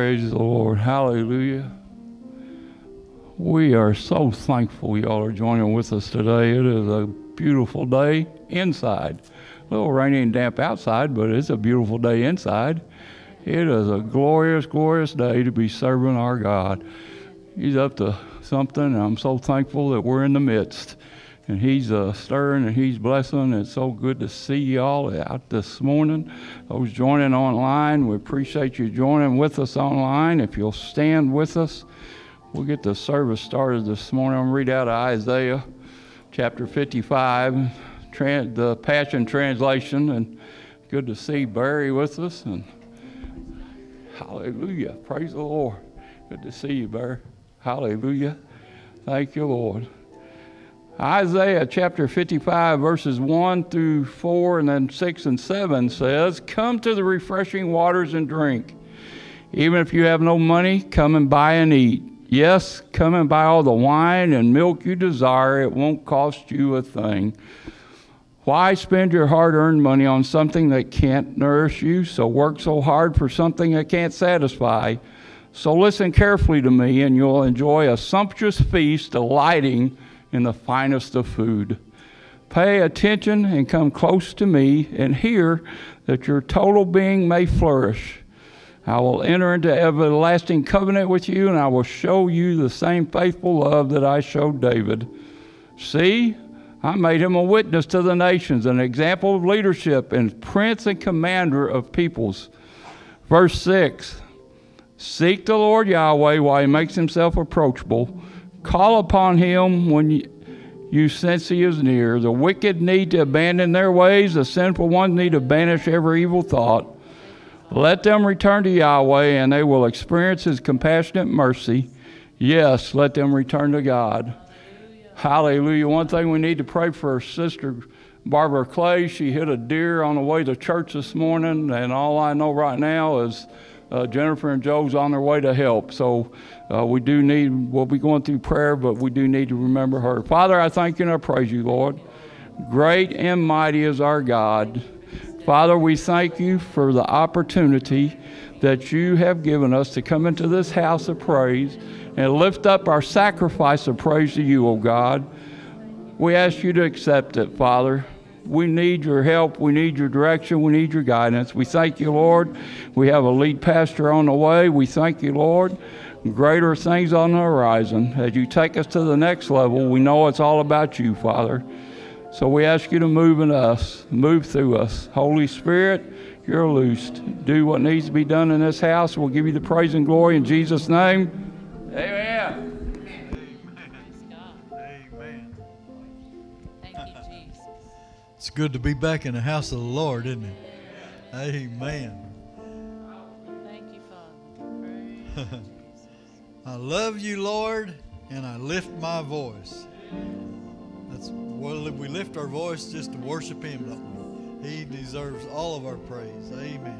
Praise the Lord. Hallelujah. We are so thankful y'all are joining with us today. It is a beautiful day inside. A little rainy and damp outside, but it's a beautiful day inside. It is a glorious, glorious day to be serving our God. He's up to something, and I'm so thankful that we're in the midst. And he's stirring and he's blessing. It's so good to see y'all out this morning. Those joining online, we appreciate you joining with us online. If you'll stand with us, we'll get the service started this morning. I'm going to read out of Isaiah chapter 55, the Passion Translation. And good to see Barry with us. And hallelujah. Praise the Lord. Good to see you, Barry. Hallelujah. Thank you, Lord. Isaiah chapter 55 verses 1 through 4 and then 6 and 7 says, "Come to the refreshing waters and drink. Even if you have no money, come and buy and eat. Yes, come and buy all the wine and milk you desire. It won't cost you a thing. Why spend your hard-earned money on something that can't nourish you? So work so hard for something that can't satisfy. So listen carefully to me, and you'll enjoy a sumptuous feast, delighting in the finest of food. Pay attention and come close to me and hear that your total being may flourish. I will enter into everlasting covenant with you, and I will show you the same faithful love that I showed David. See, I made him a witness to the nations, an example of leadership, and prince and commander of peoples." Verse 6, "Seek the Lord Yahweh while he makes himself approachable. Call upon him when you sense he is near. The wicked need to abandon their ways. The sinful ones need to banish every evil thought. Let them return to Yahweh, and they will experience his compassionate mercy. Yes, let them return to God." Hallelujah. One thing we need to pray for Sister Barbara Clay. She hit a deer on the way to church this morning, and all I know right now is Jennifer and Joe's on their way to help. So we'll be going through prayer, but we do need to remember her. Father, I thank you and I praise you, Lord. Great and mighty is our God. Father, we thank you for the opportunity that you have given us to come into this house of praise and lift up our sacrifice of praise to you, O God. We ask you to accept it, Father. We need your help. We need your direction. We need your guidance. We thank you, Lord. We have a lead pastor on the way. We thank you, Lord. Greater things on the horizon. As you take us to the next level, we know it's all about you, Father. So we ask you to move in us, move through us. Holy Spirit, you're loosed. Do what needs to be done in this house. We'll give you the praise and glory in Jesus' name. Amen. It's good to be back in the house of the Lord, isn't it? Amen. Thank you, Father. I love you, Lord, and I lift my voice. We lift our voice just to worship him, don't we? He deserves all of our praise. Amen.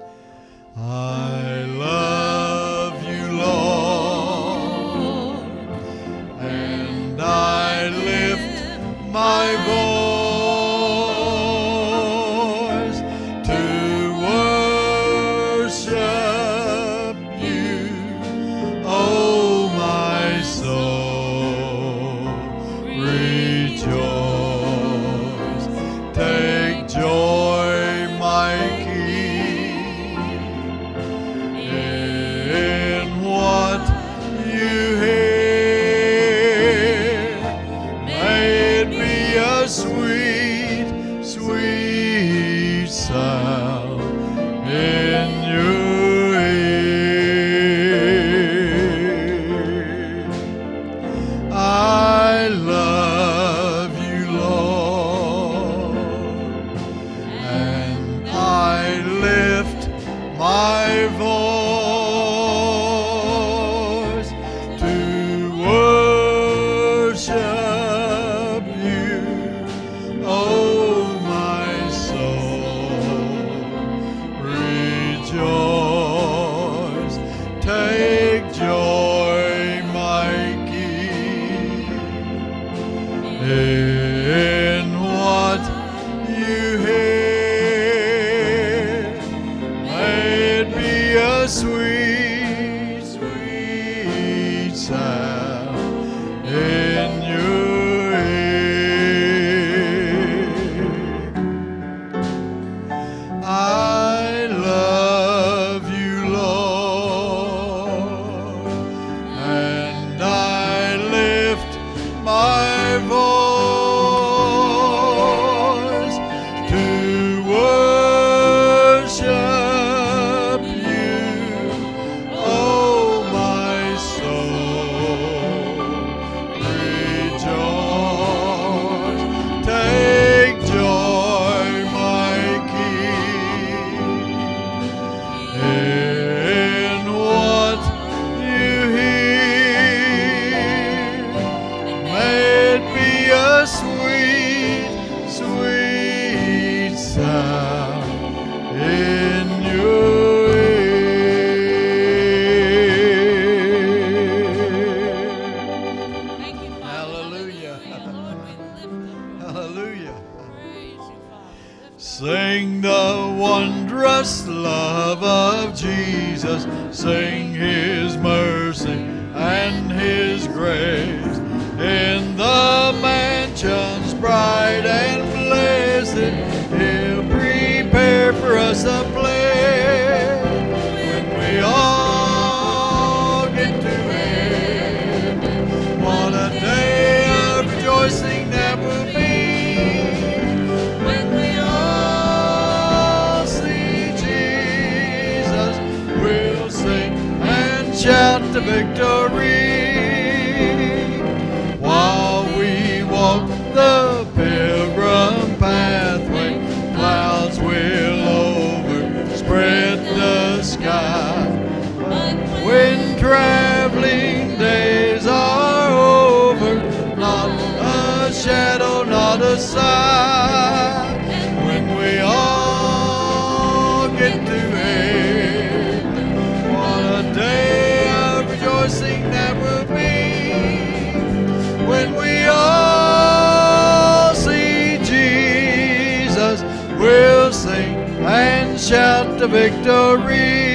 I love you, Lord, and I lift my voice sweet Hallelujah. Praise you, Father. Lift Sing the wondrous love of Jesus. Sing His mercy and His grace. In the mansions bright and blessed, He'll prepare for us a place. When we all get to heaven, what a day of rejoicing that will be. When we all see Jesus, we'll sing and shout the victory. While we walk the pilgrim pathway, clouds will overspread the sky. When traveling days are over, not a shadow, not a sign. When we all get to heaven, what a day of rejoicing that will be. When we all see Jesus, we'll sing and shout the victory.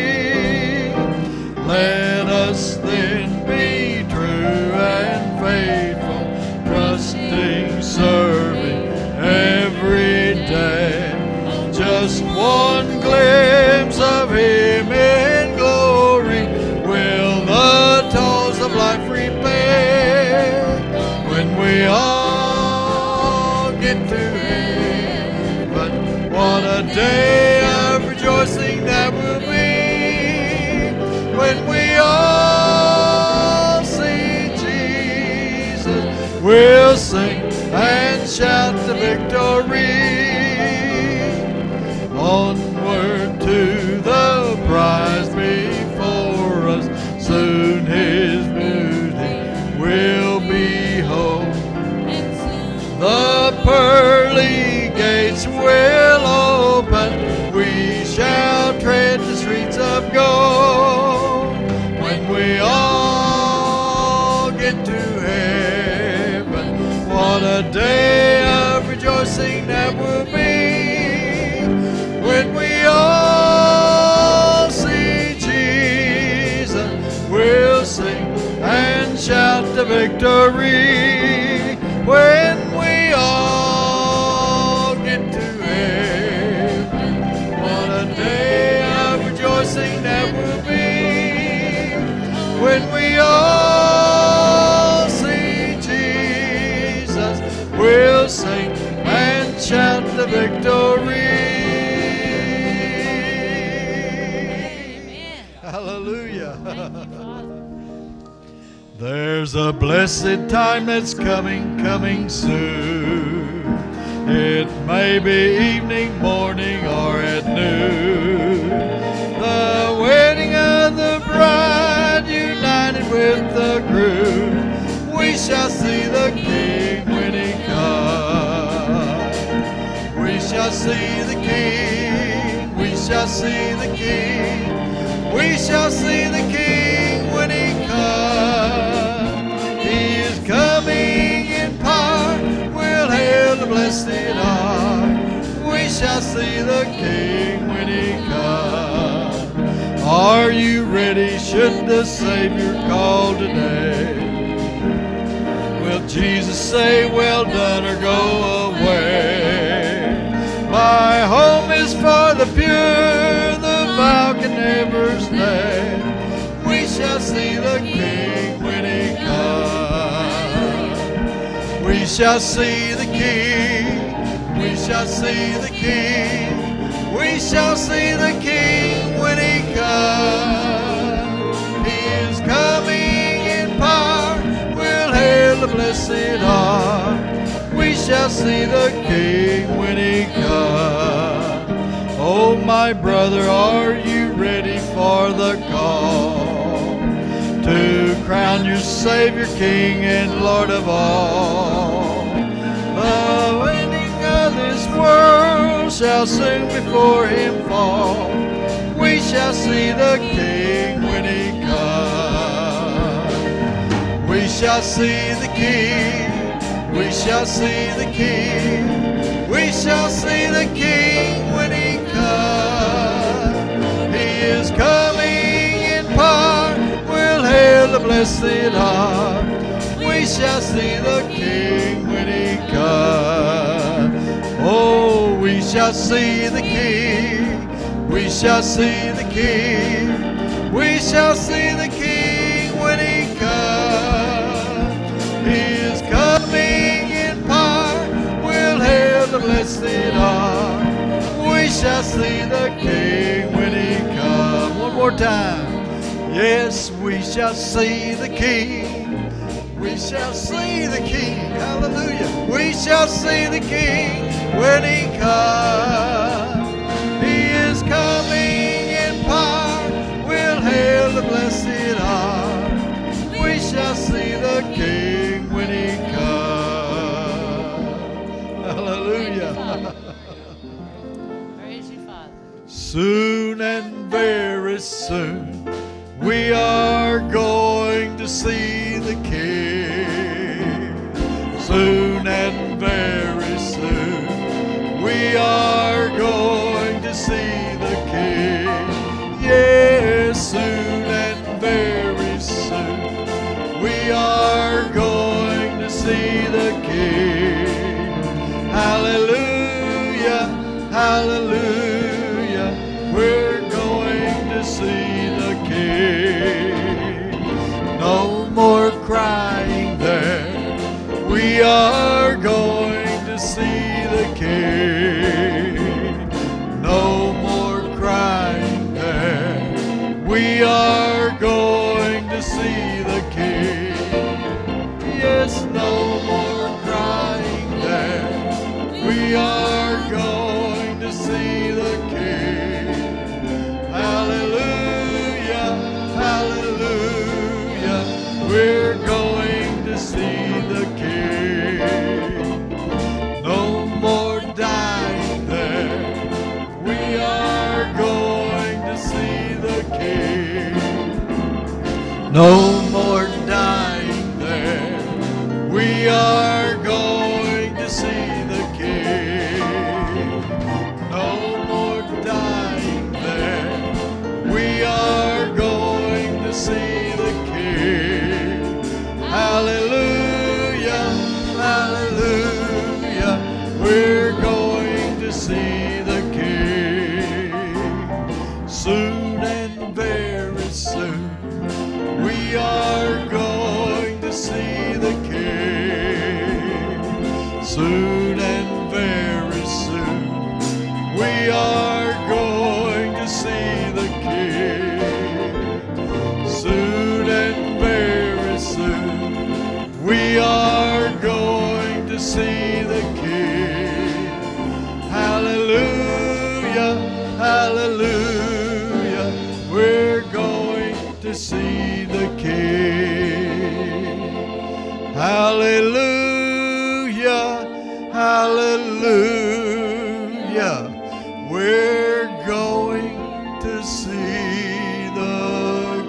Let us then be true and faithful, trusting, serving every day. Just one glimpse of Him in glory will the tolls of life repay. When we all get to heaven, what a day of rejoicing that will be. When we all see Jesus, we'll sing and shout the victory. Onward to the prize before us, soon His beauty will behold. The pearly gates will open, we shall tread the streets of gold. When we all get to heaven, what a day of rejoicing that will be. When we all see Jesus, we'll sing and shout the victory. When we all get to heaven, what a day of rejoicing that will be. When we all see Jesus, we'll sing and shout the victory. Amen. Hallelujah. Thank you, Father. There's a blessed time that's coming soon. It may be evening, morning, or at noon. The wedding of the bride united with the groom. We shall see the King when He comes. We shall see the King. We shall see the King. We shall see the King when He comes. He is coming in power. We'll hail the blessed hour. We shall see the King when He comes. Are you ready? Should the Savior call today? Will Jesus say, well done, or go away? My home is for the pure, the vow can never stay. We shall see the King when He comes. We shall see the King. We shall see the King. We shall see the King when He comes. He is coming in power. We'll hail the blessed hour. We shall see the King when He comes. Oh, my brother, are you ready for the call to crown your Savior, King, and Lord of all? The wedding of this world shall soon before Him fall. We shall see the King when He comes. We shall see the King. We shall see the King. We shall see the King when he comes. He is coming in power. We'll hail the blessed heart. We shall see the King when he comes. Oh, we shall see the King. We shall see the King. We shall see the King when he comes. He is coming in power. We'll hail the blessed heart. We shall see the King when he comes. One more time. Yes, we shall see the King. We shall see the King. Hallelujah. We shall see the King when he comes. He is coming in power. We'll hail the blessed heart. We shall see the King when he comes. Hallelujah. Praise you, Father. Soon and very soon we are going to see the King. Soon and very soon we are going to see the King. Yes, soon and very soon we are going to see the King. Hallelujah, hallelujah, we're going to see the King. No more crying there. We are going to see the King. No more crying there. We are going to see the King. Yes, no more crying there. We are going to see the King. Hallelujah, hallelujah, we're going to see the King. No more dying there. We are going to see the King. No more dying there. We are going to see the King. No more dying there. We are going to see the King. Hallelujah, hallelujah, we're going to see the King. Soon and very soon we are going to see the King. Soon and very soon we are going to see the King. Soon and very soon we are going to see the King. Hallelujah, hallelujah, we're going to see the King. Hallelujah, hallelujah, we're going to see the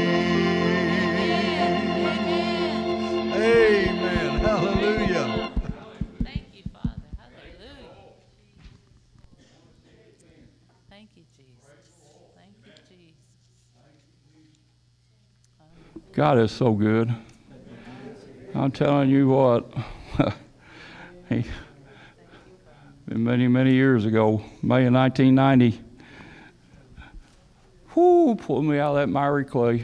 King. Amen, hallelujah. Thank you, Father. Hallelujah. Thank you, Jesus. Thank you, Jesus. God is so good. I'm telling you what, many, many years ago, May of 1990, pulled me out of that miry clay.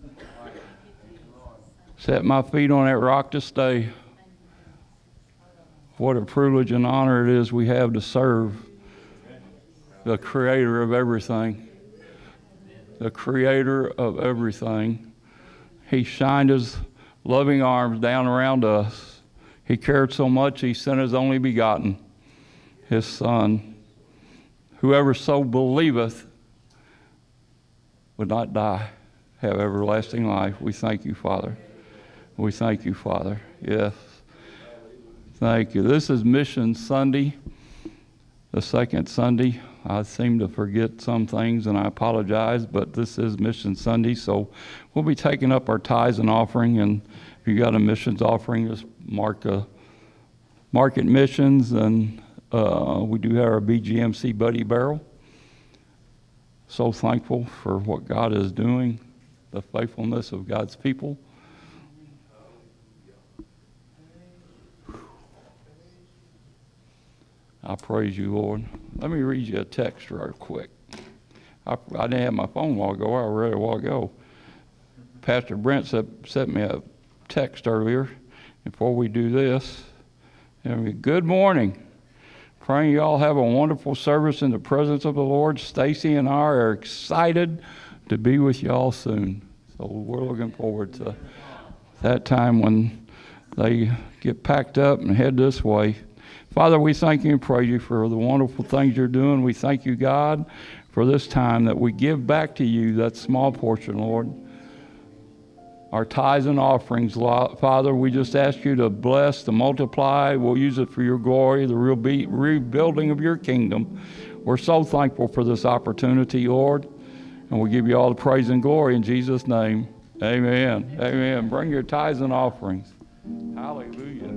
Set my feet on that rock to stay. What a privilege and honor it is we have to serve the Creator of everything. The Creator of everything. He shined His loving arms down around us. He cared so much, He sent His only begotten, His Son. Whoever so believeth would not die, have everlasting life. We thank you, Father. We thank you, Father. Yes. Thank you. This is Mission Sunday, the second Sunday. I seem to forget some things, and I apologize, but this is Mission Sunday, so we'll be taking up our tithes and offering, and if you got a missions offering, just mark a Market Missions, and we do have our BGMC Buddy Barrel. So thankful for what God is doing, the faithfulness of God's people. I praise you, Lord. Let me read you a text real quick. I didn't have my phone a while ago. I read it a while ago. Pastor Brent sent me a text earlier before we do this. Good morning. Praying you all have a wonderful service in the presence of the Lord. Stacy and I are excited to be with you all soon. So we're looking forward to that time when they get packed up and head this way. Father, we thank you and praise you for the wonderful things you're doing. We thank you, God, for this time that we give back to you, that small portion, Lord. Our tithes and offerings, Father, we just ask you to bless, to multiply. We'll use it for your glory, the rebuilding of your kingdom. We're so thankful for this opportunity, Lord, and we give you all the praise and glory in Jesus' name. Amen. Amen. Bring your tithes and offerings. Hallelujah.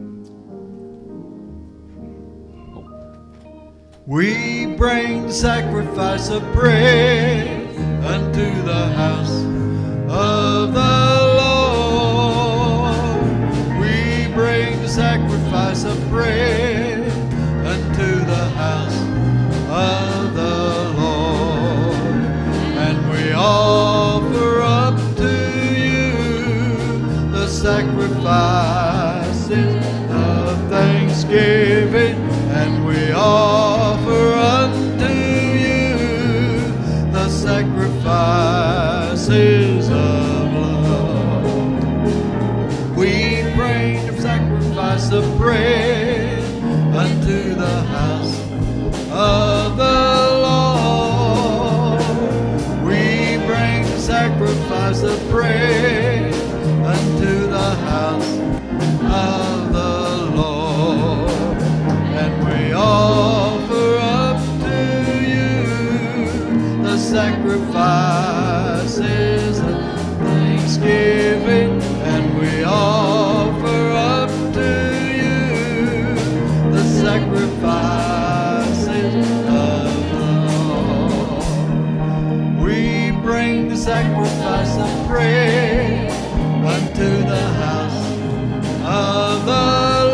We bring the sacrifice of praise unto the house of the Lord. We bring the sacrifice of praise unto the house of the Lord. And we offer up to you the sacrifices of thanksgiving, and we offer unto you the sacrifices of love. We bring the sacrifice of praise unto the house of the Lord. We bring the sacrifice of praise unto the house of the Lord. And we offer up to you the sacrifices of thanksgiving, and we offer up to you the sacrifices of love. We bring the sacrifice of praise unto the house of the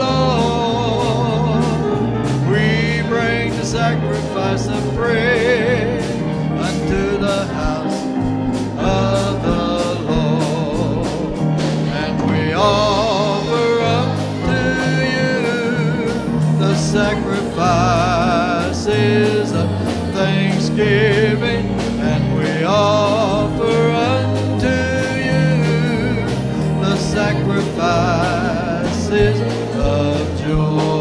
sacrifice of praise unto the house of the Lord. And we offer up to you the sacrifices of thanksgiving, and we offer unto you the sacrifices of joy.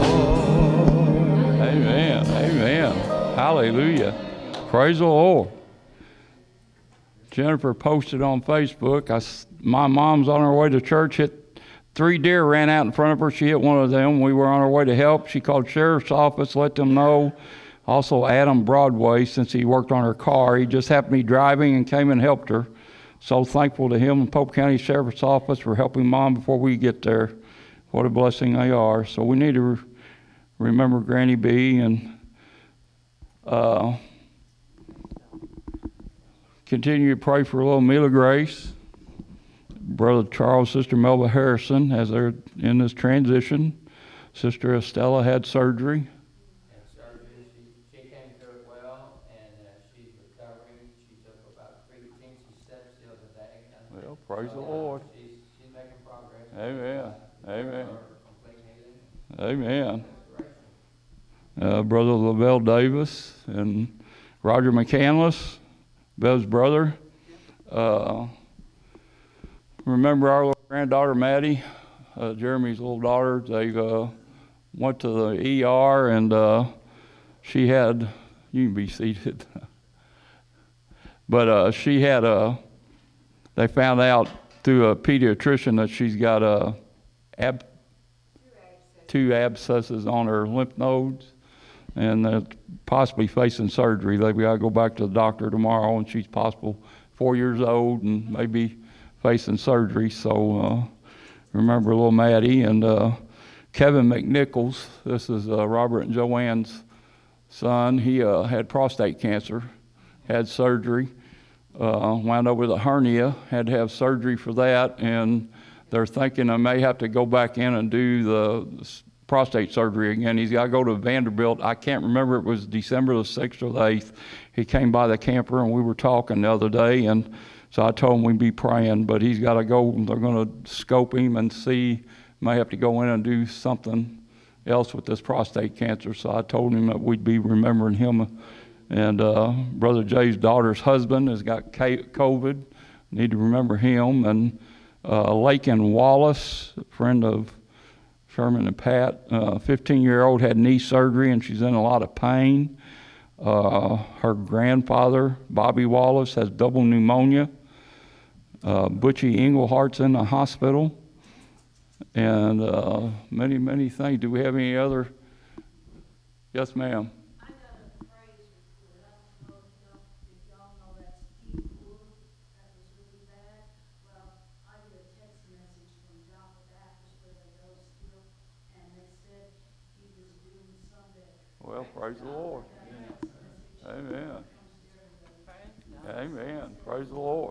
Hallelujah. Praise the Lord. Jennifer posted on Facebook, my mom's on her way to church, hit 3 deer ran out in front of her. She hit one of them. We were on our way to help. She called sheriff's office, let them know. Also Adam Broadway, since he worked on her car, he just happened to be driving and came and helped her. So thankful to him and Pope County Sheriff's Office for helping Mom before we get there. What a blessing they are. So we need to remember Granny B and continue to pray for little Mila Grace, Brother Charles, Sister Melba Harrison, as they're in this transition. Sister Estella had surgery. She came through it well, and she's recovering. She took about 3 teensy steps the other day. Well, praise the Lord. She's making progress. Amen. Amen. Complete healing. Amen. Brother Lavelle Davis and Roger McCandless, Bev's brother. Remember our little granddaughter Maddie, Jeremy's little daughter. They went to the ER, and she had, you can be seated, but she had they found out through a pediatrician that she's got 2 abscesses on her lymph nodes, and possibly facing surgery. They've got to go back to the doctor tomorrow, and she's possible 4 years old and maybe facing surgery. So remember little Maddie, and Kevin McNichols. This is Robert and Joanne's son. He had prostate cancer, had surgery, wound up with a hernia, had to have surgery for that, and they're thinking I may have to go back in and do the prostate surgery again. He's got to go to Vanderbilt. I can't remember, it was December the 6th or the 8th. He came by the camper and we were talking the other day, and so I told him we'd be praying, but he's got to go. They're going to scope him and see, may have to go in and do something else with this prostate cancer. So I told him that we'd be remembering him. And Brother Jay's daughter's husband has got COVID. Need to remember him. And Lakin Wallace, a friend of Sherman and Pat, 15-year-old, had knee surgery and she's in a lot of pain. Her grandfather, Bobby Wallace, has double pneumonia. Butchie Englehart's in the hospital. And many, many things. Do we have any other? Yes, ma'am. I got a praise report. I don't know if y'all know that Steve Wood, that was really bad. Well, I get a text message from John Baptist where they go still, and they said he was doing Sunday. Well, praise the Lord. Amen. Amen. Praise the Lord.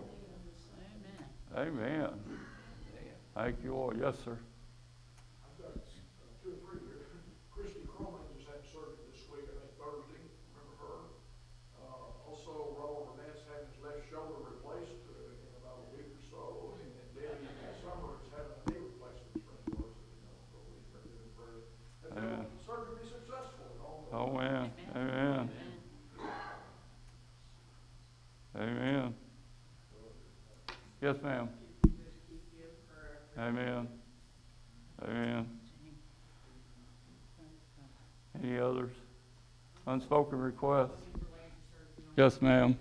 Amen. Thank you, Lord. Yes, sir. I've got 2 or 3 here. Christy Croman just had surgery this week, I think Thursday. Remember her? Also, Ronald Burnett's having his left shoulder replaced in about a week or so. And Debbie Summer is having a knee replacement, as friends of ours, so we pray in prayer. And surgery be successful. Oh, man. Amen. Amen. Yes, ma'am. Amen. Amen. Any others? Unspoken requests? Yes, ma'am.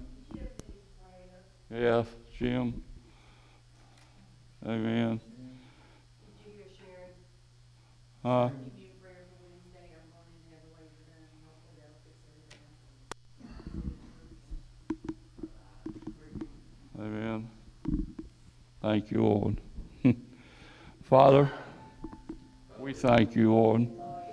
Yes, Jim. Amen. Did you hear Sharon? Give you a prayer for Wednesday. I'm going in to have a laser done, and hopefully that'll fix everything. Amen. Thank you, Lord. Father, we thank you, Lord.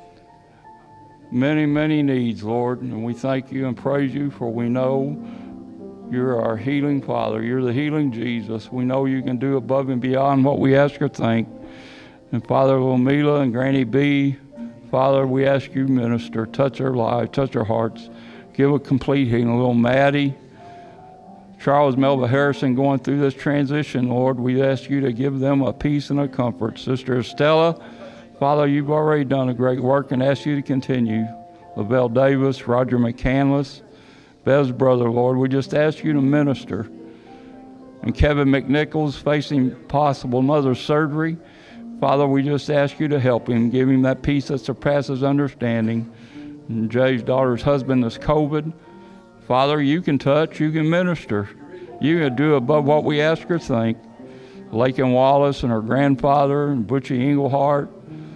Many, many needs, Lord, and we thank you and praise you, for we know you're our healing Father. You're the healing Jesus. We know you can do above and beyond what we ask or think. And Father, little Mila and Granny B, Father, we ask you, minister, touch their lives, touch their hearts, give a complete healing. Little Maddie, Charles Melba Harrison going through this transition, Lord, we ask you to give them a peace and a comfort. Sister Estella, Father, you've already done a great work and ask you to continue. Lavelle Davis, Roger McCandless, Bev's brother, Lord, we just ask you to minister. And Kevin McNichols facing possible another surgery, Father, we just ask you to help him, give him that peace that surpasses understanding. And Jay's daughter's husband is COVID. Father, you can touch, you can minister. You can do above what we ask or think. Lakin Wallace and her grandfather, and Butchie Englehart,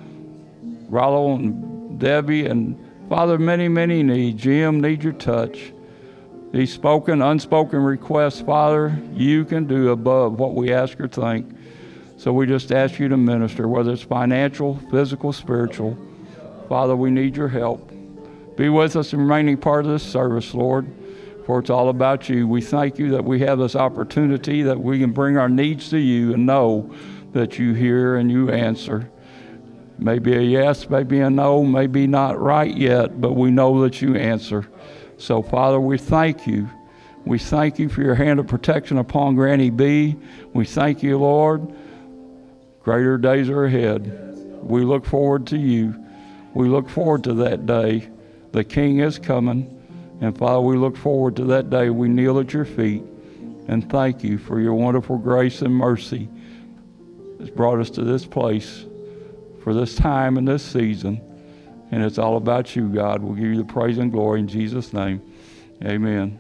Rollo and Debbie, and Father, many, many needs. Jim needs your touch. These spoken, unspoken requests, Father, you can do above what we ask or think. So we just ask you to minister, whether it's financial, physical, spiritual. Father, we need your help. Be with us in the remaining part of this service, Lord, for it's all about you. We thank you that we have this opportunity, that we can bring our needs to you and know that you hear and you answer. Maybe a yes, maybe a no, maybe not right yet, but we know that you answer. So, Father, we thank you. We thank you for your hand of protection upon Granny B. We thank you, Lord. Greater days are ahead. We look forward to you. We look forward to that day. The King is coming. And Father, we look forward to that day. We kneel at your feet and thank you for your wonderful grace and mercy that's brought us to this place for this time and this season. And it's all about you, God. We'll give you the praise and glory in Jesus' name. Amen.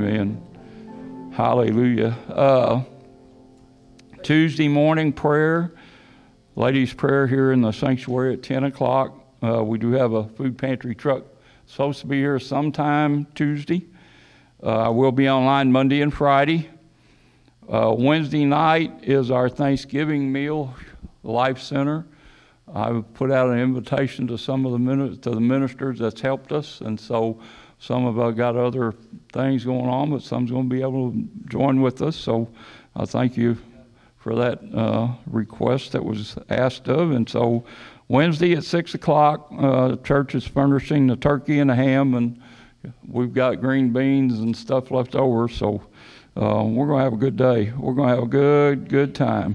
Amen. Hallelujah. Tuesday morning prayer, ladies' prayer here in the sanctuary at 10 o'clock. We do have a food pantry truck supposed to be here sometime Tuesday. We'll be online Monday and Friday. Wednesday night is our Thanksgiving meal, Life Center. I put out an invitation to some of the ministers that's helped us, and so some of us got other things going on, but some's going to be able to join with us. So I thank you for that request that was asked of. And so Wednesday at 6 o'clock, the church is furnishing the turkey and the ham, and we've got green beans and stuff left over. So we're going to have a good day. We're going to have a good time.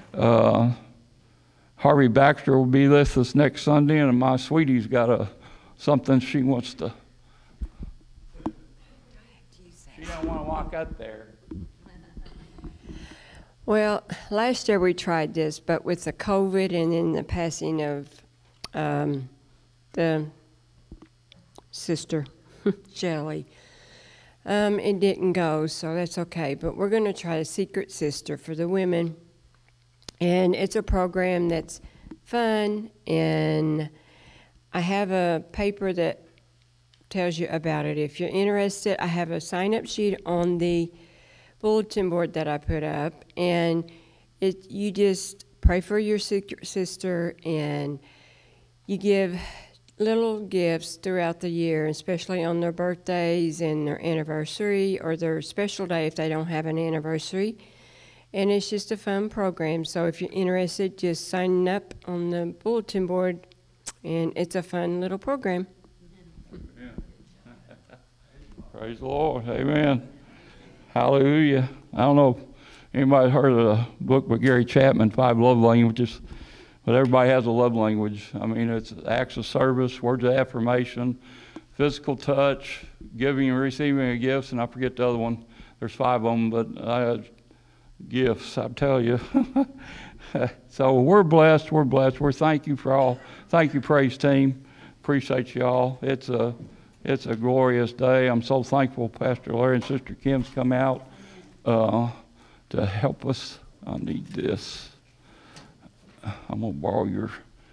Harvey Baxter will be with us next Sunday, and my sweetie's got something she wants to. She don't want to walk out there. Well, last year we tried this, but with the COVID and then the passing of the sister, Shelley, it didn't go, so that's okay. But we're going to try a Secret Sister for the women. And it's a program that's fun, and I have a paper that tells you about it. If you're interested, I have a sign-up sheet on the bulletin board that I put up, and you just pray for your secret sister, and you give little gifts throughout the year, especially on their birthdays and their anniversary or their special day if they don't have an anniversary. And it's just a fun program. So if you're interested, just sign up on the bulletin board, and it's a fun little program. Praise the Lord. Amen. Hallelujah. I don't know if anybody heard of the book by Gary Chapman, 5 Love Languages, but everybody has a love language. I mean, it's acts of service, words of affirmation, physical touch, giving and receiving of gifts, and I forget the other one. There's 5 of them, but gifts, I tell you. So we're blessed. We're blessed. Thank you, praise team. Appreciate you all. It's a glorious day. I'm so thankful Pastor Larry and Sister Kim's come out to help us. I need this. I'm gonna borrow yours.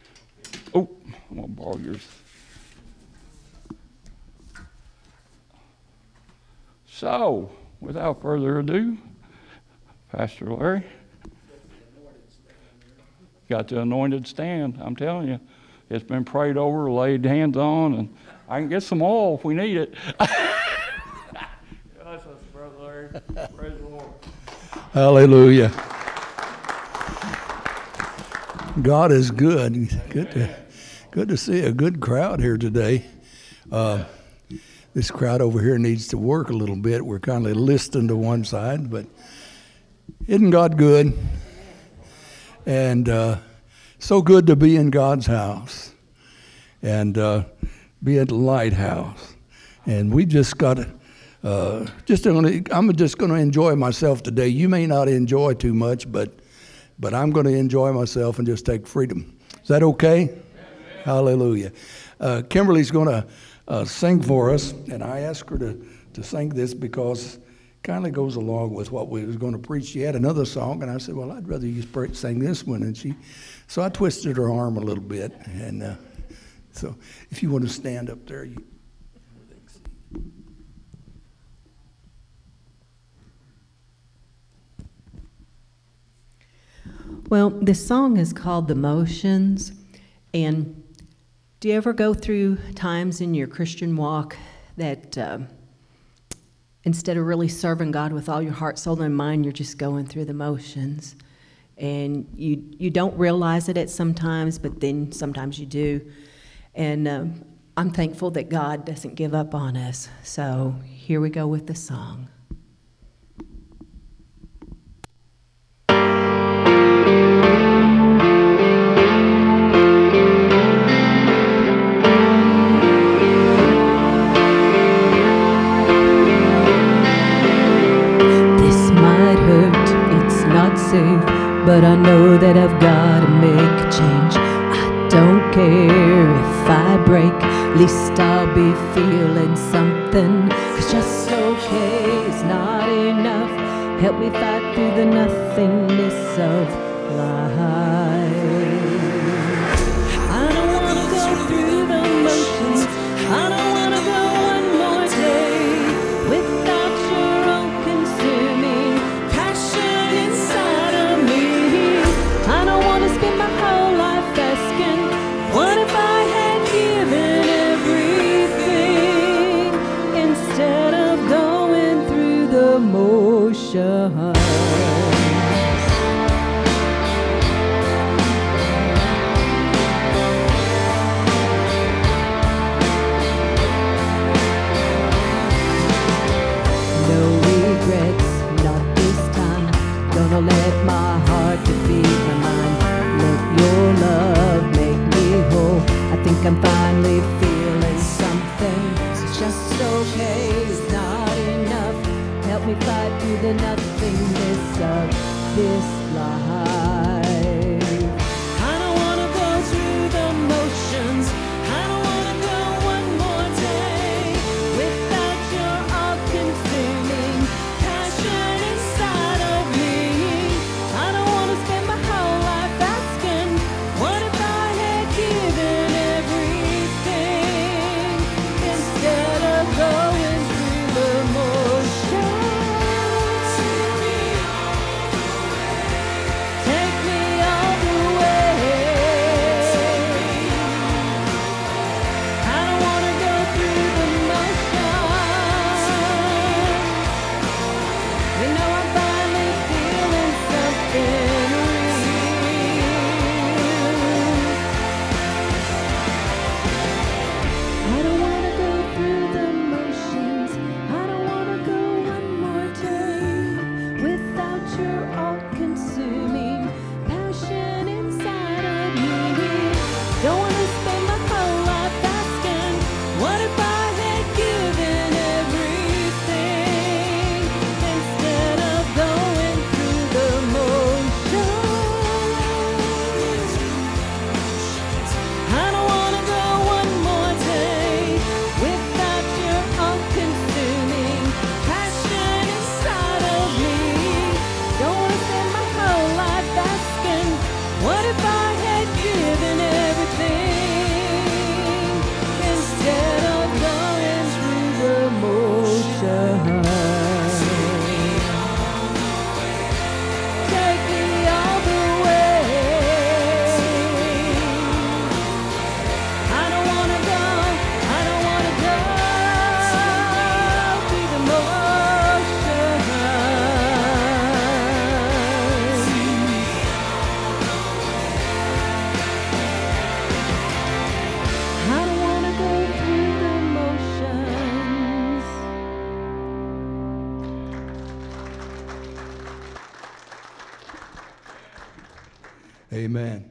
So, without further ado, Pastor Larry, got the anointed stand. I'm telling you, it's been prayed over, laid hands on, and I can get some oil if we need it. Bless us, Brother Larry. Praise the Lord. Hallelujah. God is good. Good to see a good crowd here today. This crowd over here needs to work a little bit. We're kind of listing to one side, but isn't God good? And so good to be in God's house and be at the lighthouse. And we just got I'm just going to enjoy myself today. You may not enjoy too much, but I'm going to enjoy myself and just take freedom. Is that okay? Amen. Hallelujah. Kimberly's going to sing for us, and I asked her to sing this because kind of goes along with what we was going to preach. She had another song, and I said, well, I'd rather you sing this one. And so I twisted her arm a little bit. And so if you want to stand up there. Well, this song is called The Motions. And do you ever go through times in your Christian walk that instead of really serving God with all your heart, soul, and mind, you're just going through the motions? And you don't realize it at sometimes, but then sometimes you do. And I'm thankful that God doesn't give up on us. So here we go with the song. But I know that I've got to make a change. I don't care if I break, at least I'll be feeling something. 'Cause just okay is not enough. Help me fight through the nothingness of life. I don't want to go through the motions. I don't want to go one more day without your own consuming passion inside of me. I don't want to spend my whole life asking the nothingness of this life. I don't want to go through the motions. I don't want to go one more day without your all-consuming passion inside of me. I don't want to spend my whole life asking, what if I had given everything instead of going through the motions? Take me all the way. I don't want to go through the motions. You know I'm finally feeling something real. I don't want to go through the motions. I don't want to go one more day without your all-consuming passion inside of me. Don't want to spend my whole life asking, what if I had given everything instead of going through the motions? I don't want to go one more day without your all-consuming passion inside of me. Don't want to spend my whole life asking, what if I had given everything instead of going through the motions? Take me all the way. I don't want to go through the motions. I don't want to go through the motions. Amen.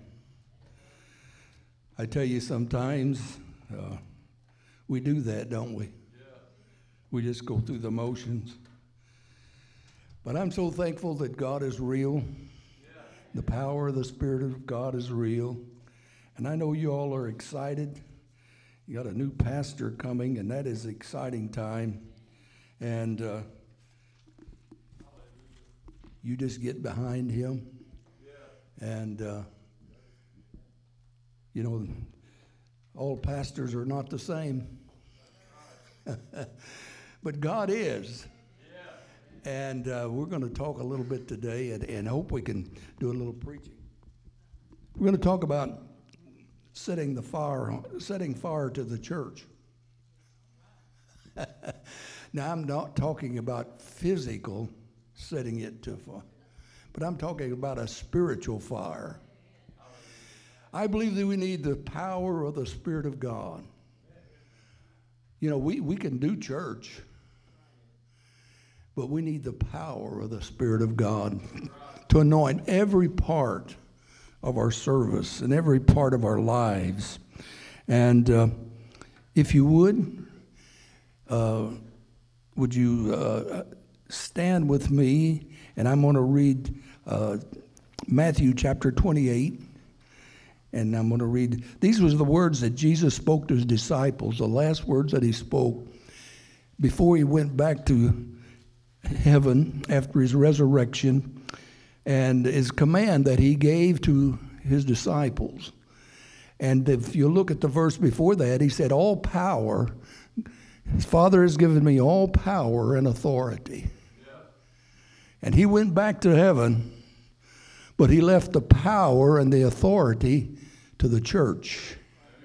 I tell you, sometimes we do that, don't we? We just go through the motions. But I'm so thankful that God is real. The power of the Spirit of God is real. And I know you all are excited. You got a new pastor coming, and that is an exciting time. And you just get behind him. And, you know, all pastors are not the same. But God is. And we're going to talk a little bit today and hope we can do a little preaching. We're going to talk about setting fire to the church. Now, I'm not talking about physical setting it to fire, but I'm talking about a spiritual fire. I believe that we need the power of the Spirit of God. You know, we can do church, but we need the power of the Spirit of God to anoint every part of our service and every part of our lives. And if you would you stand with me, and I'm going to read Matthew chapter 28. And I'm going to read, these were the words that Jesus spoke to his disciples, the last words that he spoke before he went back to heaven after his resurrection, and his command that he gave to his disciples. And if you look at the verse before that, he said, all power, his Father has given me all power and authority. Yeah. And he went back to heaven, but he left the power and the authority to the church.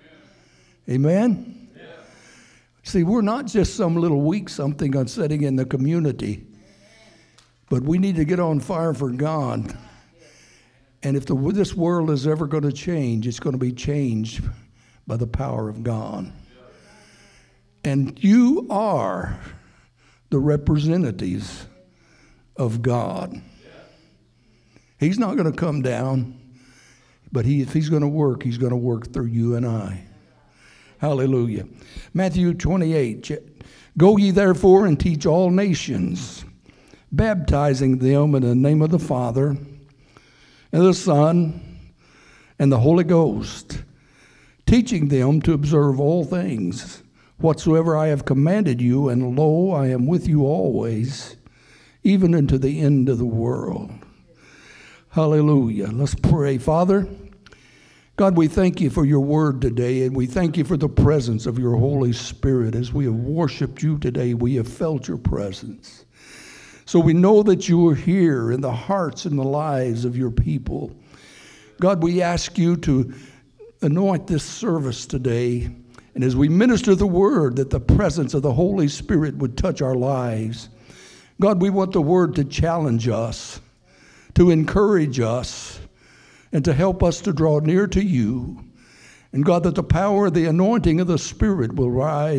Amen? Yeah. See, we're not just some little weak something on sitting in the community, but we need to get on fire for God. And if this world is ever going to change, it's going to be changed by the power of God. And you are the representatives of God. He's not going to come down, but if he's going to work, he's going to work through you and I. Hallelujah. Matthew 28, go ye therefore and teach all nations, baptizing them in the name of the Father and the Son and the Holy Ghost, teaching them to observe all things whatsoever I have commanded you, and lo, I am with you always, even unto the end of the world. Hallelujah. Let's pray. Father, God, we thank you for your word today, and we thank you for the presence of your Holy Spirit. As we have worshiped you today, we have felt your presence. So we know that you are here in the hearts and the lives of your people. God, we ask you to anoint this service today, and as we minister the word, that the presence of the Holy Spirit would touch our lives. God, we want the word to challenge us, to encourage us, and to help us to draw near to you. And God, that the power, the anointing of the Spirit will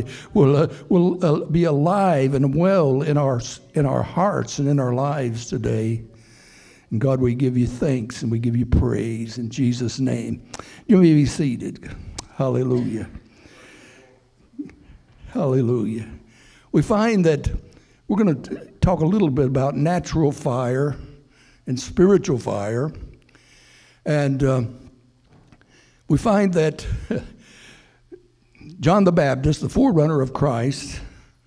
be alive and well in our hearts and in our lives today. And God, we give you thanks and we give you praise in Jesus' name. You may be seated. Hallelujah. Hallelujah. We find that we're going to talk a little bit about natural fire and spiritual fire. And we find that John the Baptist, the forerunner of Christ,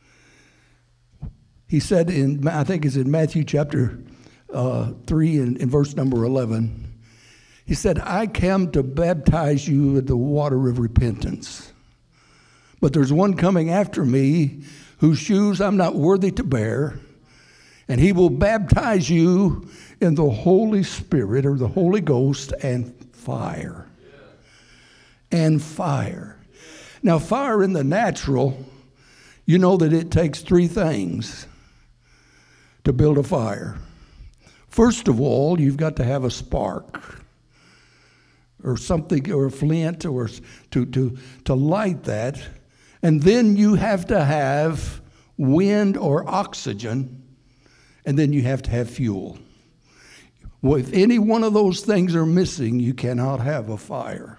he said I think it's in Matthew chapter 3 in verse number 11, he said, I came to baptize you with the water of repentance. But there's one coming after me whose shoes I'm not worthy to bear, and he will baptize you in the Holy Spirit or the Holy Ghost and fire. And fire. Now, fire in the natural, you know that it takes three things to build a fire. First of all, you've got to have a spark or something, or a flint, or to light that. And then you have to have wind or oxygen, and then you have to have fuel. Well, if any one of those things are missing, you cannot have a fire.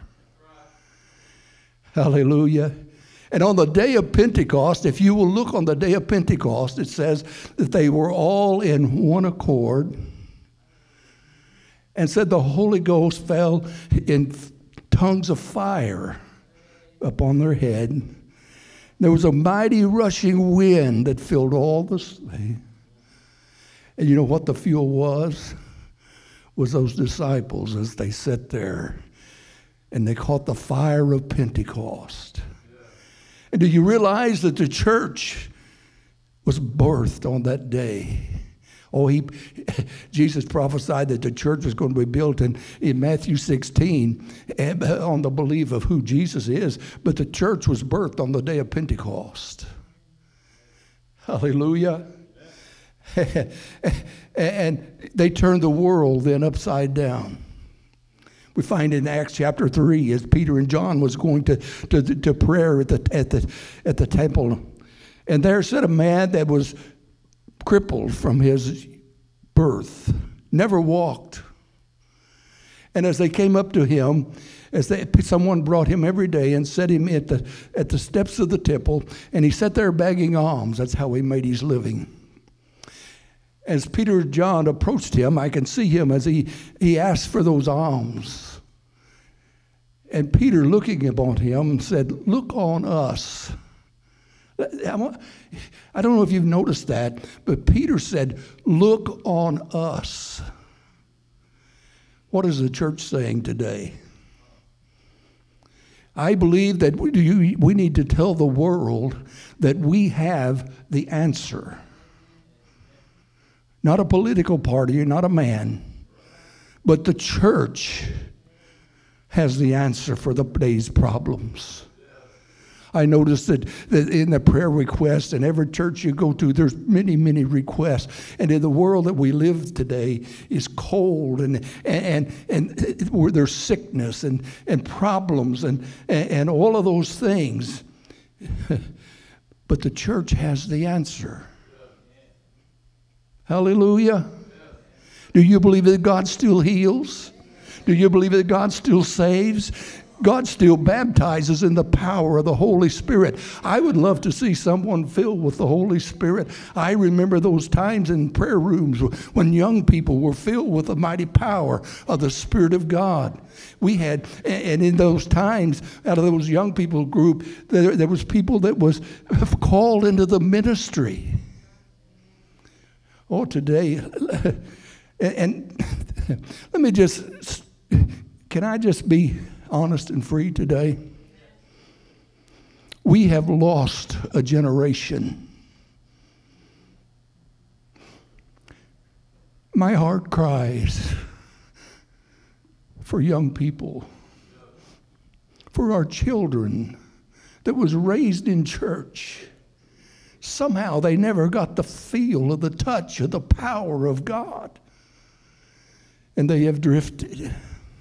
Hallelujah. And on the day of Pentecost, if you will look on the day of Pentecost, it says that they were all in one accord, and said the Holy Ghost fell in tongues of fire upon their head. There was a mighty rushing wind that filled all the sea. And you know what the fuel was? Was those disciples as they sat there and they caught the fire of Pentecost. And do you realize that the church was birthed on that day? Oh, Jesus prophesied that the church was going to be built in Matthew 16 on the belief of who Jesus is. But the church was birthed on the day of Pentecost. Hallelujah. And they turned the world then upside down. We find in Acts chapter 3, as Peter and John was going to prayer at the temple, and there sat a man that was crippled from his birth, never walked. And as they came up to him, someone brought him every day and set him at the steps of the temple, and he sat there begging alms. That's how he made his living. As Peter and John approached him, I can see him as he asked for those alms. And Peter, looking upon him, said, "Look on us." I don't know if you've noticed that, but Peter said, "Look on us." What is the church saying today? I believe that we need to tell the world that we have the answer. Not a political party, not a man, but the church has the answer for the day's problems. I noticed that in the prayer requests, in every church you go to, there's many, many requests. And in the world that we live today is cold and where there's sickness and problems and all of those things. But the church has the answer. Hallelujah. Do you believe that God still heals? Do you believe that God still saves? God still baptizes in the power of the Holy Spirit. I would love to see someone filled with the Holy Spirit. I remember those times in prayer rooms when young people were filled with the mighty power of the Spirit of God. We had, and in those times, out of those young people group, there was people that was called into the ministry. Oh, today, and let me just, can I just be honest and free today? We have lost a generation. My heart cries for young people, for our children that was raised in church. Somehow they never got the feel of the touch of the power of God. And they have drifted.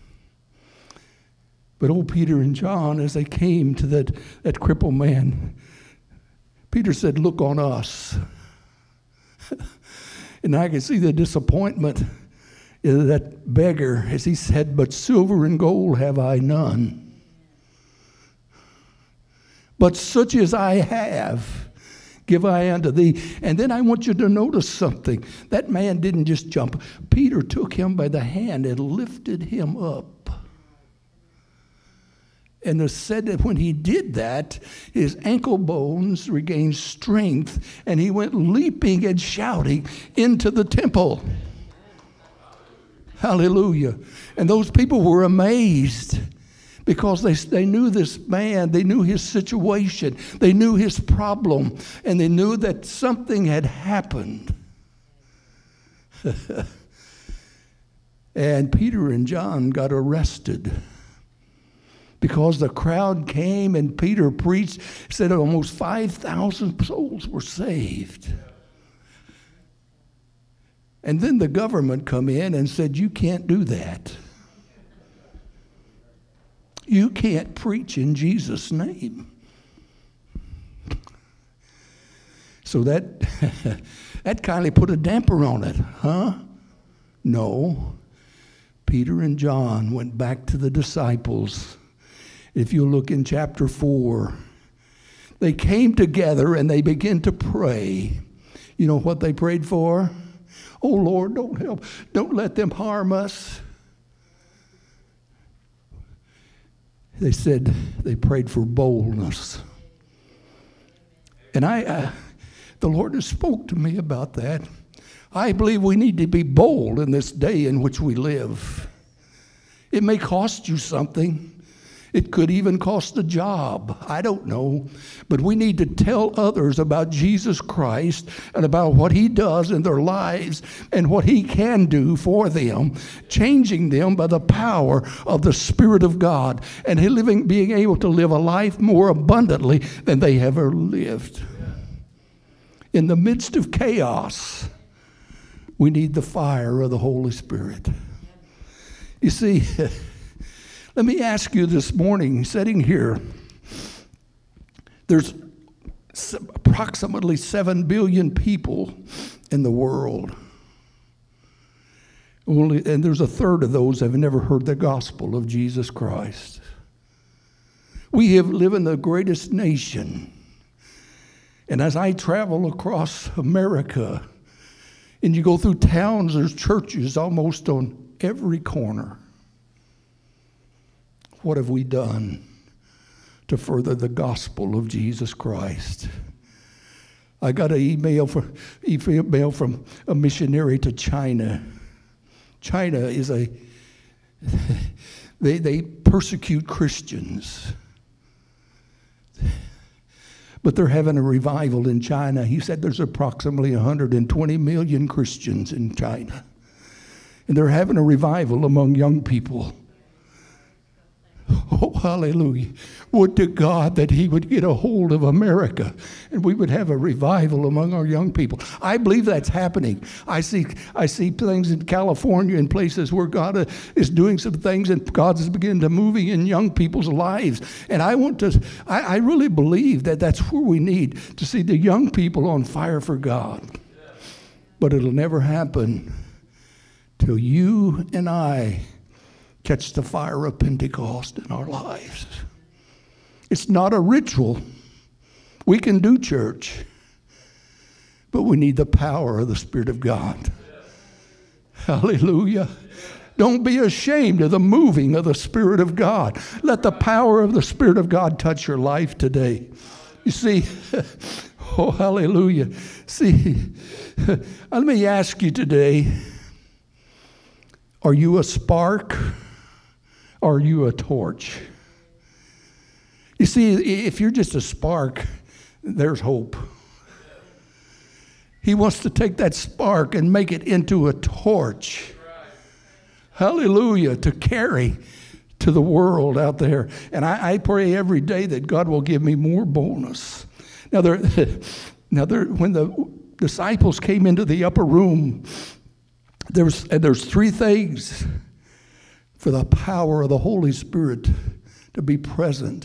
But old Peter and John, as they came to that crippled man, Peter said, "Look on us." And I could see the disappointment in that beggar as he said, "But silver and gold have I none. But such as I have, give I unto thee." And then I want you to notice something. That man didn't just jump. Peter took him by the hand and lifted him up. And it said that when he did that, his ankle bones regained strength, and he went leaping and shouting into the temple. Hallelujah. And those people were amazed because they knew this man, they knew his situation, they knew his problem, and they knew that something had happened. And Peter and John got arrested because the crowd came and Peter preached, said almost 5,000 souls were saved. And then the government come in and said, "You can't do that. You can't preach in Jesus' name." So that kind of put a damper on it, huh? No. Peter and John went back to the disciples. If you look in chapter 4, they came together and they began to pray. You know what they prayed for? "Oh, Lord, don't let them harm us." They said they prayed for boldness. And the Lord has spoke to me about that. I believe we need to be bold in this day in which we live. It may cost you something. It could even cost a job. I don't know. But we need to tell others about Jesus Christ and about what he does in their lives and what he can do for them, changing them by the power of the Spirit of God and being able to live a life more abundantly than they ever lived. In the midst of chaos, we need the fire of the Holy Spirit. You see, let me ask you this morning, sitting here, there's approximately 7 billion people in the world. And there's a third of those have never heard the gospel of Jesus Christ. We live in the greatest nation. And as I travel across America, and you go through towns, there's churches almost on every corner. What have we done to further the gospel of Jesus Christ? I got an email from a missionary to China. China is they persecute Christians. But they're having a revival in China. He said there's approximately 120 million Christians in China. And they're having a revival among young people. Oh, hallelujah. Would to God that he would get a hold of America and we would have a revival among our young people. I believe that's happening. I see things in California and places where God is doing some things and God is beginning to move in young people's lives. And I really believe that that's where we need to see the young people on fire for God. But it'll never happen till you and I catch the fire of Pentecost in our lives. It's not a ritual. We can do church, but we need the power of the Spirit of God. Hallelujah. Don't be ashamed of the moving of the Spirit of God. Let the power of the Spirit of God touch your life today. You see, oh, hallelujah. See, let me ask you today, are you a spark or are you a torch? You see, if you're just a spark, there's hope. He wants to take that spark and make it into a torch. Hallelujah, to carry to the world out there. And I pray every day that God will give me more boldness. Now, when the disciples came into the upper room, there's three things for the power of the Holy Spirit to be present.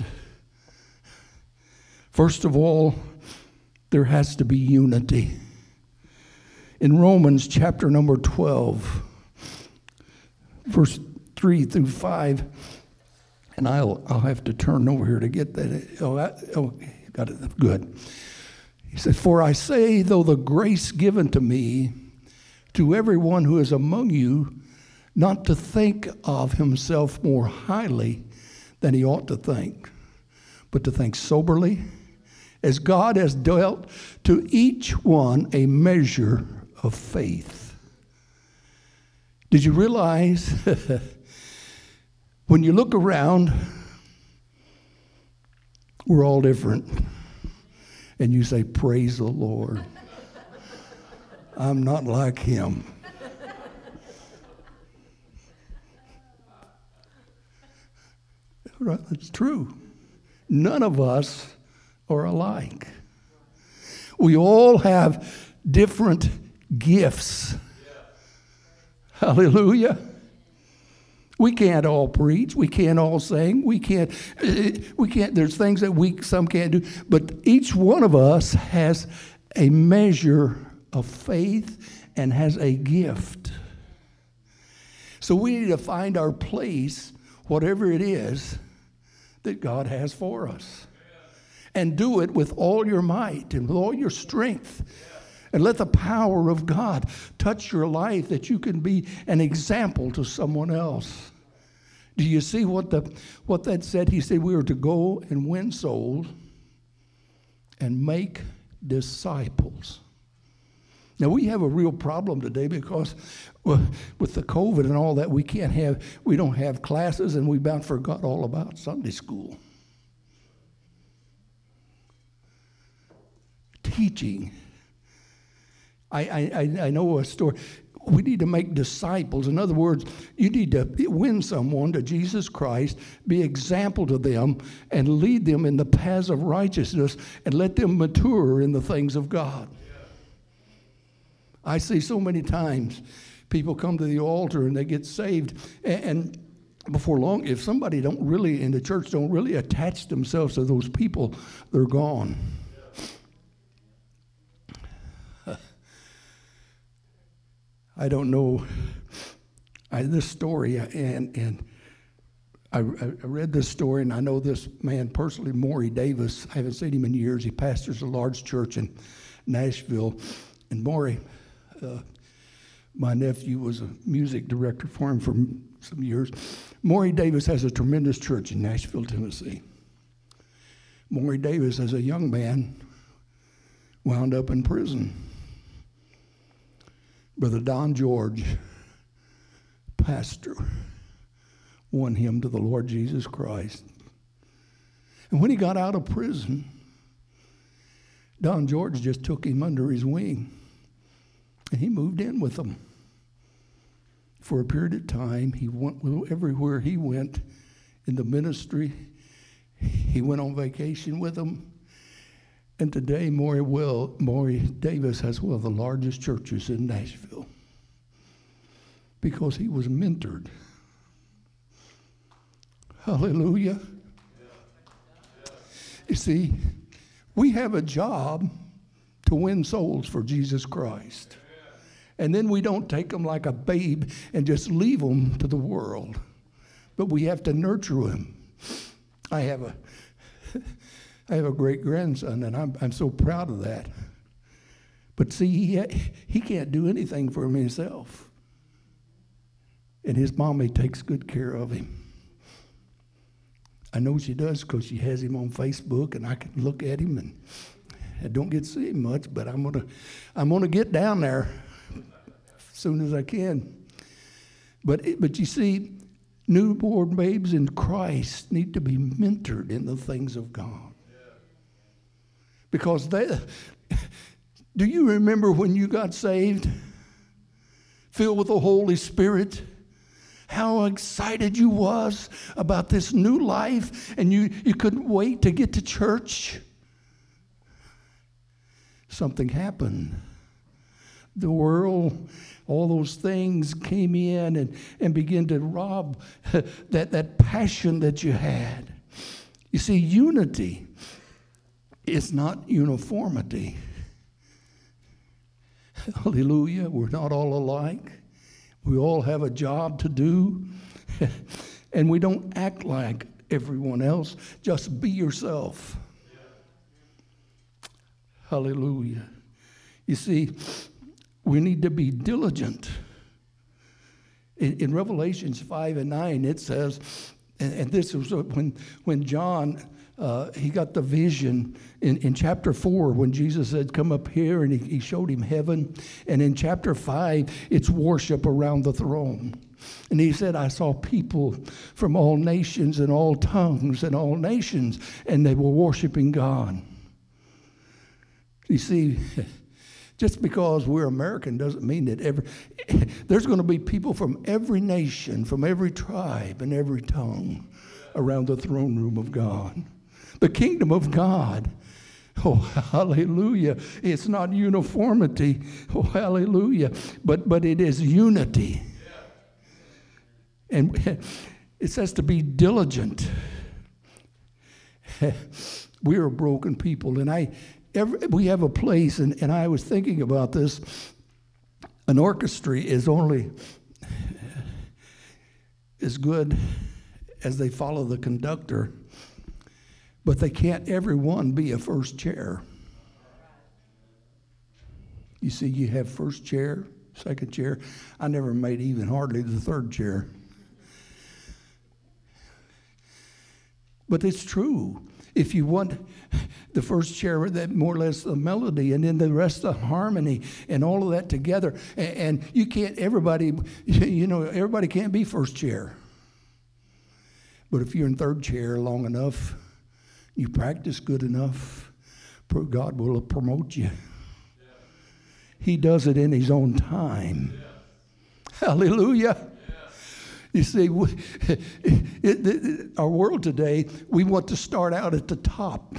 First of all, there has to be unity. In Romans chapter number 12, verse 3 through 5, and I'll have to turn over here to get that. Got it. Good. He said, "For I say, though the grace given to me, to everyone who is among you, not to think of himself more highly than he ought to think, but to think soberly, as God has dealt to each one a measure of faith." Did you realize when you look around, we're all different, and you say, "Praise the Lord. I'm not like him." It's true. None of us are alike. We all have different gifts. Hallelujah. We can't all preach. We can't all sing. We can't, there's things that some can't do. But each one of us has a measure of faith and has a gift. So we need to find our place, whatever it is that God has for us. And do it with all your might and with all your strength. And let the power of God touch your life that you can be an example to someone else. Do you see what that said? He said we are to go and win souls and make disciples. Now, we have a real problem today because with the COVID and all that, we don't have classes, and we about forgot all about Sunday school. Teaching. I know a story. We need to make disciples. In other words, you need to win someone to Jesus Christ, be example to them, and lead them in the paths of righteousness, and let them mature in the things of God. I see so many times people come to the altar and they get saved, and before long, if somebody in the church don't really attach themselves to those people, they're gone. I don't know this story, and I read this story, and I know this man personally, Maury Davis. I haven't seen him in years. He pastors a large church in Nashville. And Maury, my nephew was a music director for him for some years. Maury Davis has a tremendous church in Nashville, Tennessee. Maury Davis, as a young man, wound up in prison. Brother Don George, pastor, won him to the Lord Jesus Christ. And when he got out of prison, Don George just took him under his wing, and he moved in with him. For a period of time, he went everywhere he went in the ministry. He went on vacation with them. And today, Maury Davis has one of the largest churches in Nashville because he was mentored. Hallelujah. You see, we have a job to win souls for Jesus Christ. And then we don't take them like a babe and just leave them to the world. but we have to nurture him. I have a great grandson, and I'm so proud of that. But see, he can't do anything for himself. And his mommy takes good care of him. I know she does because she has him on Facebook, and I can look at him, and I don't get to see him much, but I'm gonna get down there as soon as I can. But you see, newborn babes in Christ need to be mentored in the things of God. Because do you remember when you got saved, filled with the Holy Spirit, how excited you was about this new life, and you couldn't wait to get to church? Something happened. The world, all those things came in and began to rob that passion that you had. You see, unity is not uniformity. Hallelujah. We're not all alike. We all have a job to do. And we don't act like everyone else. Just be yourself. Hallelujah. You see, we need to be diligent. In Revelations 5 and 9, it says, and this was when John, he got the vision in chapter 4 when Jesus said, come up here, and he showed him heaven. And in chapter 5, it's worship around the throne. And he said, I saw people from all nations and all tongues and all nations, and they were worshiping God. You see, just because we're American doesn't mean that there's going to be people from every nation, from every tribe and every tongue around the throne room of God. The kingdom of God, oh, hallelujah, it's not uniformity, oh, hallelujah, but it is unity. And it says to be diligent. We are broken people, and we have a place, and I was thinking about this. An orchestra is only as good as they follow the conductor, but they can't everyone be a first chair. You see, you have first chair, second chair. I never made even hardly the third chair. But it's true. If you want the first chair, that more or less the melody, and then the rest of the harmony and all of that together, and you can't, everybody can't be first chair. But if you're in third chair long enough, you practice good enough, God will promote you. He does it in his own time. Hallelujah. You see, our world today, we want to start out at the top.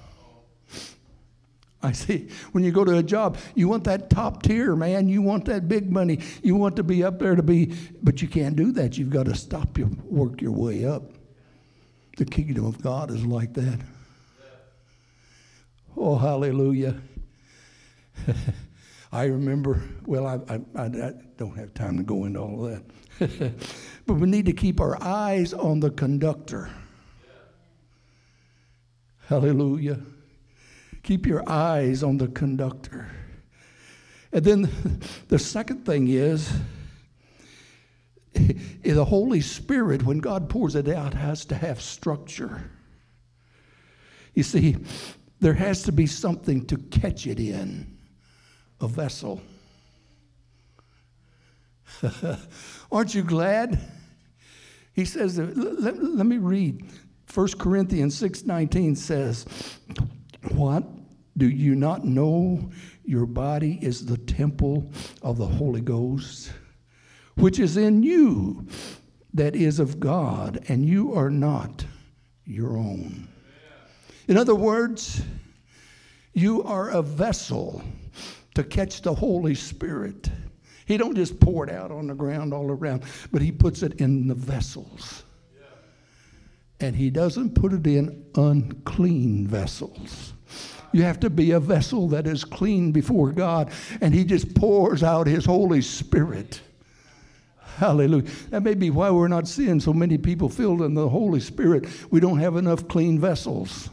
I see, when you go to a job, you want that top tier, man. You want that big money. You want to be up there but you can't do that. You've got to work your way up. The kingdom of God is like that. Oh, hallelujah. I remember, well, I don't have time to go into all of that. But we need to keep our eyes on the conductor. Hallelujah. Keep your eyes on the conductor. And then the second thing is, the Holy Spirit, when God pours it out, has to have structure. You see, there has to be something to catch it in, a vessel. Aren't you glad? He says, let me read. 1 Corinthians 6:19 says, what? Do you not know your body is the temple of the Holy Ghost, which is in you, that is of God, and you are not your own? In other words, you are a vessel to catch the Holy Spirit. He don't just pour it out on the ground all around, but he puts it in the vessels. And he doesn't put it in unclean vessels. You have to be a vessel that is clean before God, and he just pours out his Holy Spirit. Hallelujah. That may be why we're not seeing so many people filled in the Holy Spirit. We don't have enough clean vessels.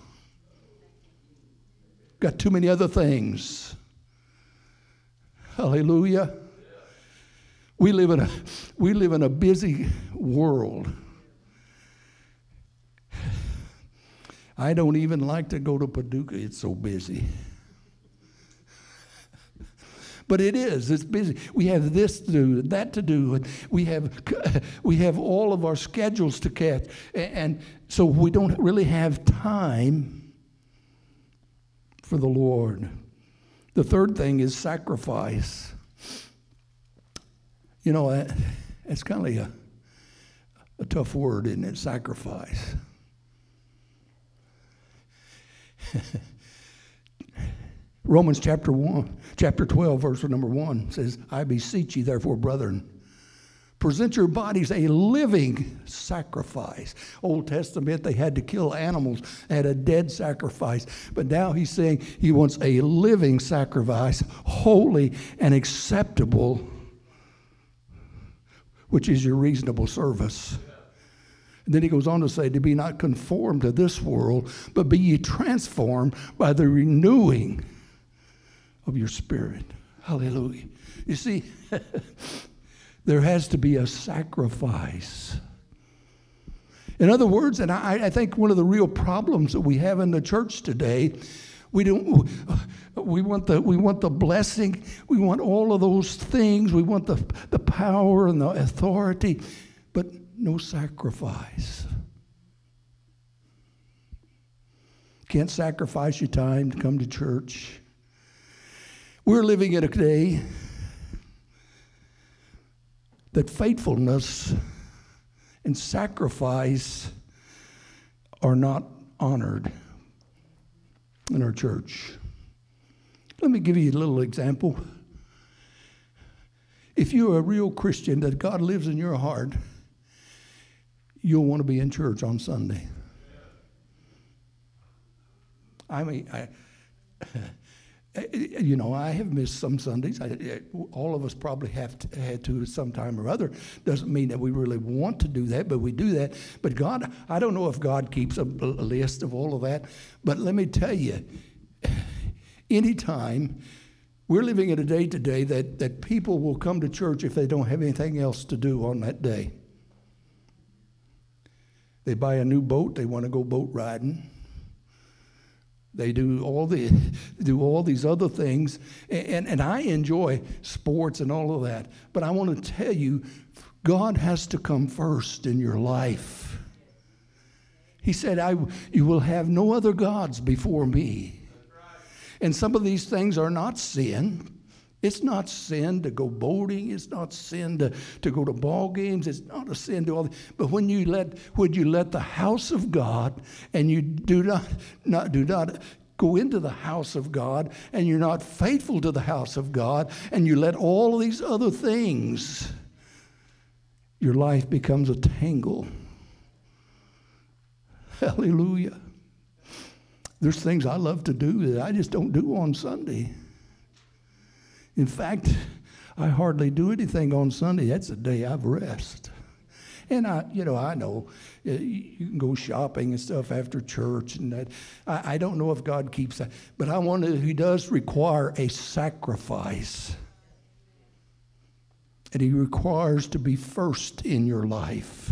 Got too many other things. Hallelujah. We live in a busy world. I don't even like to go to Paducah. It's so busy. But it is. It's busy. We have this to do, that to do. And we have all of our schedules to catch. And so we don't really have time for the Lord. The third thing is sacrifice. You know, that's kind of a tough word, isn't it? Sacrifice. Romans chapter 12, verse number 1 says, I beseech you, therefore, brethren, present your bodies a living sacrifice. Old Testament, they had to kill animals. They had a dead sacrifice. But now he's saying he wants a living sacrifice, holy and acceptable, which is your reasonable service. And then he goes on to say, to be not conformed to this world, but be ye transformed by the renewing of your spirit. Hallelujah. You see, there has to be a sacrifice. In other words, and I think one of the real problems that we have in the church today, we want the blessing, we want all of those things, we want the power and the authority, but no sacrifice. Can't sacrifice your time to come to church. We're living in a day that faithfulness and sacrifice are not honored in our church. Let me give you a little example. If you're a real Christian, that God lives in your heart, you'll want to be in church on Sunday. I mean, I have missed some Sundays. All of us probably had to sometime or other. Doesn't mean that we really want to do that, but we do that. But God, I don't know if God keeps a list of all of that. But let me tell you, anytime, we're living in a day today that people will come to church if they don't have anything else to do on that day. They buy a new boat. They want to go boat riding. They do all these other things, and I enjoy sports and all of that. But I want to tell you, God has to come first in your life. He said, "You will have no other gods before me." And some of these things are not sin. It's not sin to go boating. It's not sin to go to ball games. It's not a sin to all that. But when you let the house of God, and you do not go into the house of God, and you're not faithful to the house of God, and you let all of these other things, your life becomes a tangle. Hallelujah. There's things I love to do that I just don't do on Sunday. In fact, I hardly do anything on Sunday. That's the day I've rest. And I know you can go shopping and stuff after church, and that. I don't know if God keeps that, but He does require a sacrifice, and He requires to be first in your life.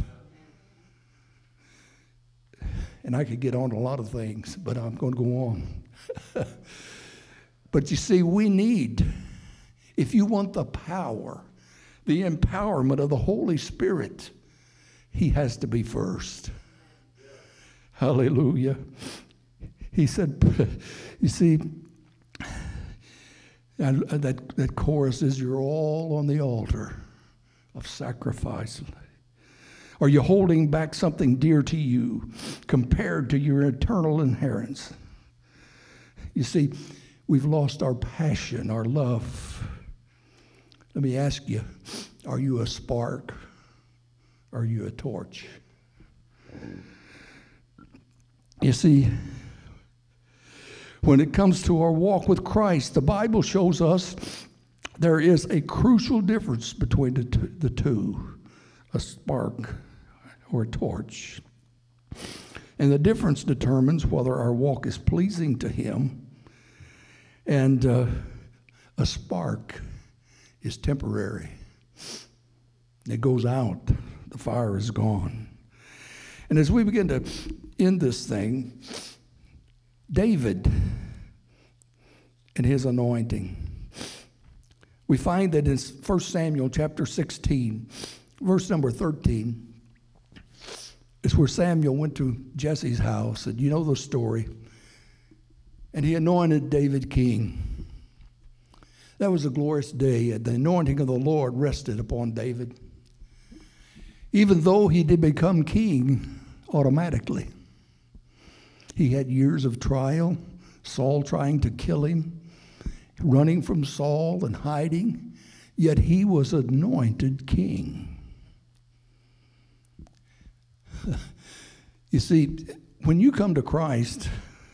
And I could get on a lot of things, but I'm going to go on. But you see, we need. If you want the power, the empowerment of the Holy Spirit, He has to be first. Hallelujah. He said, you see, that chorus is, you're all on the altar of sacrifice. Are you holding back something dear to you compared to your eternal inheritance? You see, we've lost our passion, our love. Let me ask you, are you a spark? Are you a torch? You see, when it comes to our walk with Christ, the Bible shows us there is a crucial difference between the two. a spark or a torch. And the difference determines whether our walk is pleasing to Him. And a spark is temporary. It goes out. The fire is gone. And as we begin to end this thing, David and his anointing, we find that in 1 Samuel chapter 16, verse number 13, is where Samuel went to Jesse's house, and you know the story. And he anointed David king. That was a glorious day, and the anointing of the Lord rested upon David. Even though he did become king automatically. He had years of trial, Saul trying to kill him, running from Saul and hiding, yet he was anointed king. You see, when you come to Christ,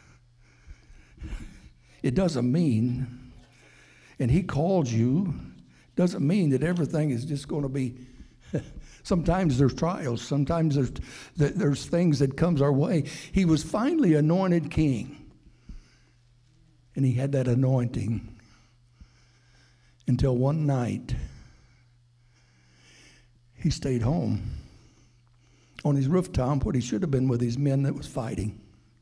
it doesn't mean, and He called you, doesn't mean that everything is just going to be, sometimes there's trials, sometimes there's things that comes our way. He was finally anointed king, and he had that anointing until one night he stayed home on his rooftop where he should have been with his men that was fighting.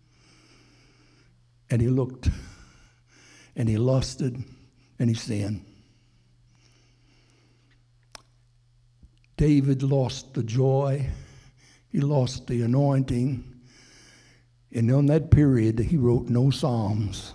And he looked, and he lusted, and he sinned. David lost the joy. He lost the anointing. And on that period, he wrote no Psalms.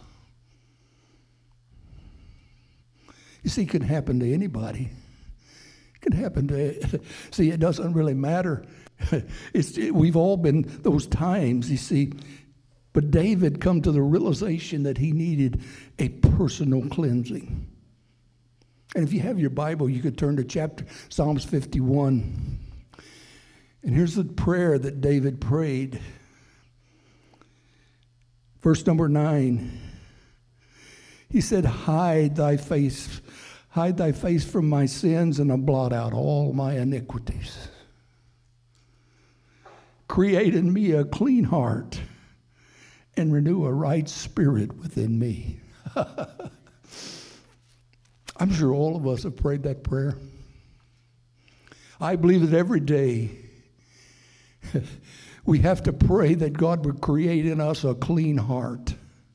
You see, it can happen to anybody. It can happen to, see, it doesn't really matter. We've all been those times, you see. But David come to the realization that he needed a personal cleansing. And if you have your Bible, you could turn to Psalms 51. And here's the prayer that David prayed. Verse number 9. He said, hide thy face from my sins, and I'll blot out all my iniquities. Create in me a clean heart and renew a right spirit within me. I'm sure all of us have prayed that prayer. I believe that every day we have to pray that God would create in us a clean heart.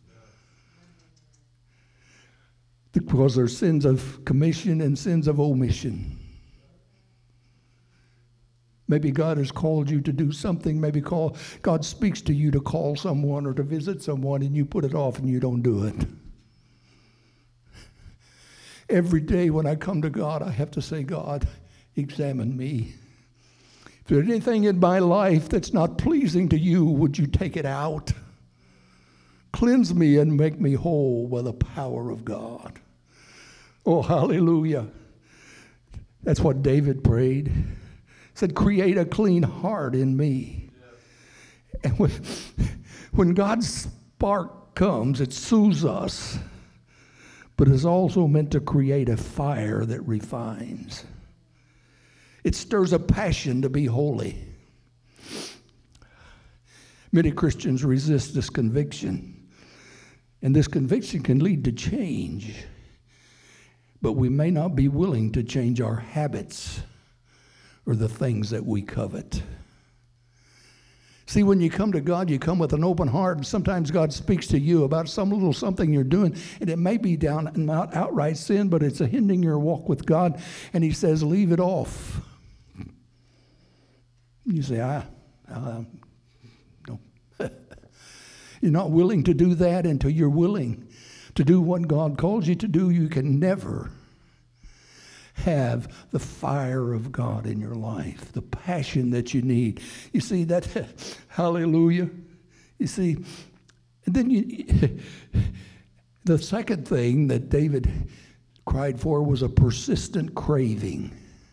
Because there's sins of commission and sins of omission. Maybe God has called you to do something. Maybe God speaks to you to call someone or to visit someone, and you put it off and you don't do it. Every day when I come to God, I have to say, God, examine me. If there's anything in my life that's not pleasing to you, would you take it out? Cleanse me and make me whole by the power of God. Oh, hallelujah. That's what David prayed. He said, create a clean heart in me. And when God's spark comes, it soothes us, but it's also meant to create a fire that refines. It stirs a passion to be holy. Many Christians resist this conviction, and this conviction can lead to change. But we may not be willing to change our habits or the things that we covet. See, when you come to God, you come with an open heart, and sometimes God speaks to you about some little something you're doing, and it may be not outright sin, but it's a hindering your walk with God, and He says, leave it off. You say, no. You're not willing to do that until you're willing to do what God calls you to do. You can never have the fire of God in your life, the passion that you need. You see that, hallelujah. You see, and then the second thing that David cried for was a persistent craving,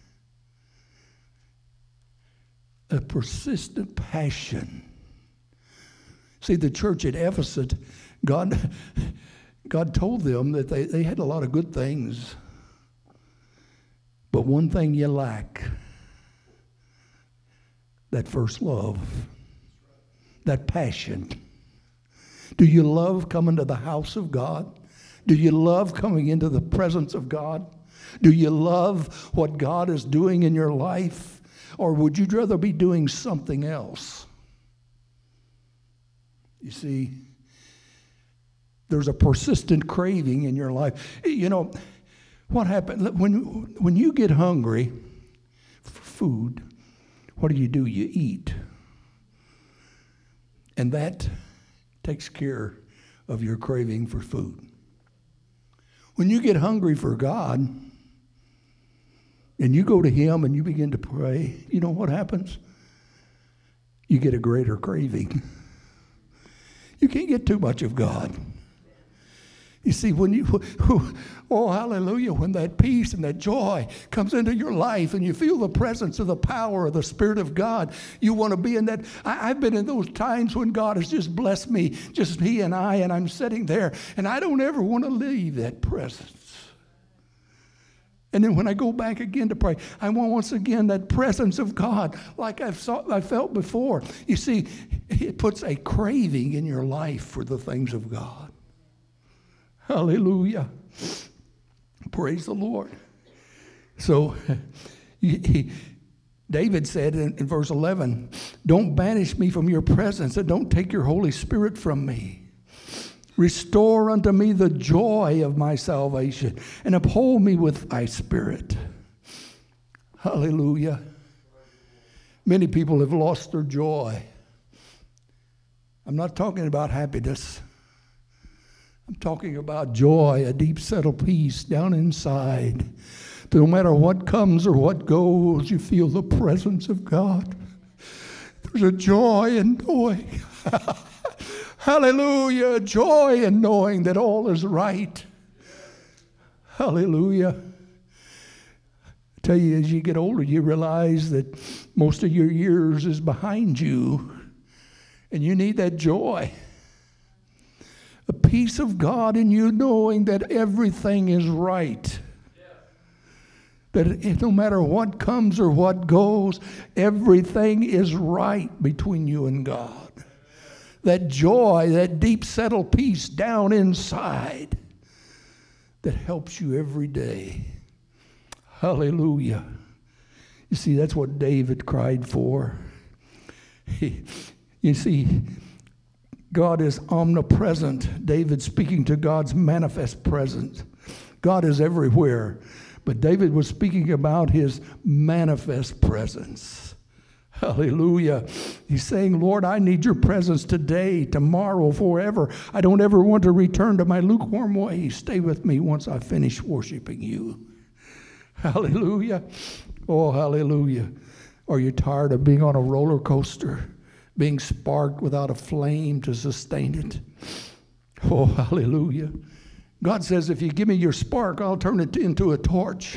a persistent passion. See, the church at Ephesus, God told them that they had a lot of good things, but one thing you lack. that first love, that passion. Do you love coming to the house of God? Do you love coming into the presence of God? Do you love what God is doing in your life? Or would you rather be doing something else? You see, there's a persistent craving in your life. You know, what happens when you get hungry for food, what do? You eat. And that takes care of your craving for food. When you get hungry for God and you go to Him and you begin to pray, you know what happens? You get a greater craving. You can't get too much of God. You see, when you, oh, hallelujah, when that peace and that joy comes into your life and you feel the presence of the power of the Spirit of God, you want to be in that. I've been in those times when God has just blessed me, just He and I'm sitting there, and I don't ever want to leave that presence. And then when I go back again to pray, I want once again that presence of God like I felt before. You see, it puts a craving in your life for the things of God. Hallelujah. Praise the Lord. So David said in verse 11, don't banish me from your presence and don't take your Holy Spirit from me. Restore unto me the joy of my salvation and uphold me with thy Spirit. Hallelujah. Many people have lost their joy. I'm not talking about happiness. I'm talking about joy, a deep settled peace down inside. No matter what comes or what goes, you feel the presence of God. There's a joy in knowing. Hallelujah. Joy in knowing that all is right. Hallelujah. I tell you, as you get older, you realize that most of your years is behind you. And you need that joy. A peace of God in you knowing that everything is right. That no matter what comes or what goes, everything is right between you and God. That joy, that deep settled peace down inside that helps you every day. Hallelujah. You see, that's what David cried for. You see, God is omnipresent. David speaking to God's manifest presence. God is everywhere. But David was speaking about his manifest presence. Hallelujah. He's saying, Lord, I need your presence today, tomorrow, forever. I don't ever want to return to my lukewarm ways. Stay with me once I finish worshiping you. Hallelujah. Oh, hallelujah. Are you tired of being on a roller coaster? Being sparked without a flame to sustain it. Oh, hallelujah. God says, if you give me your spark, I'll turn it into a torch.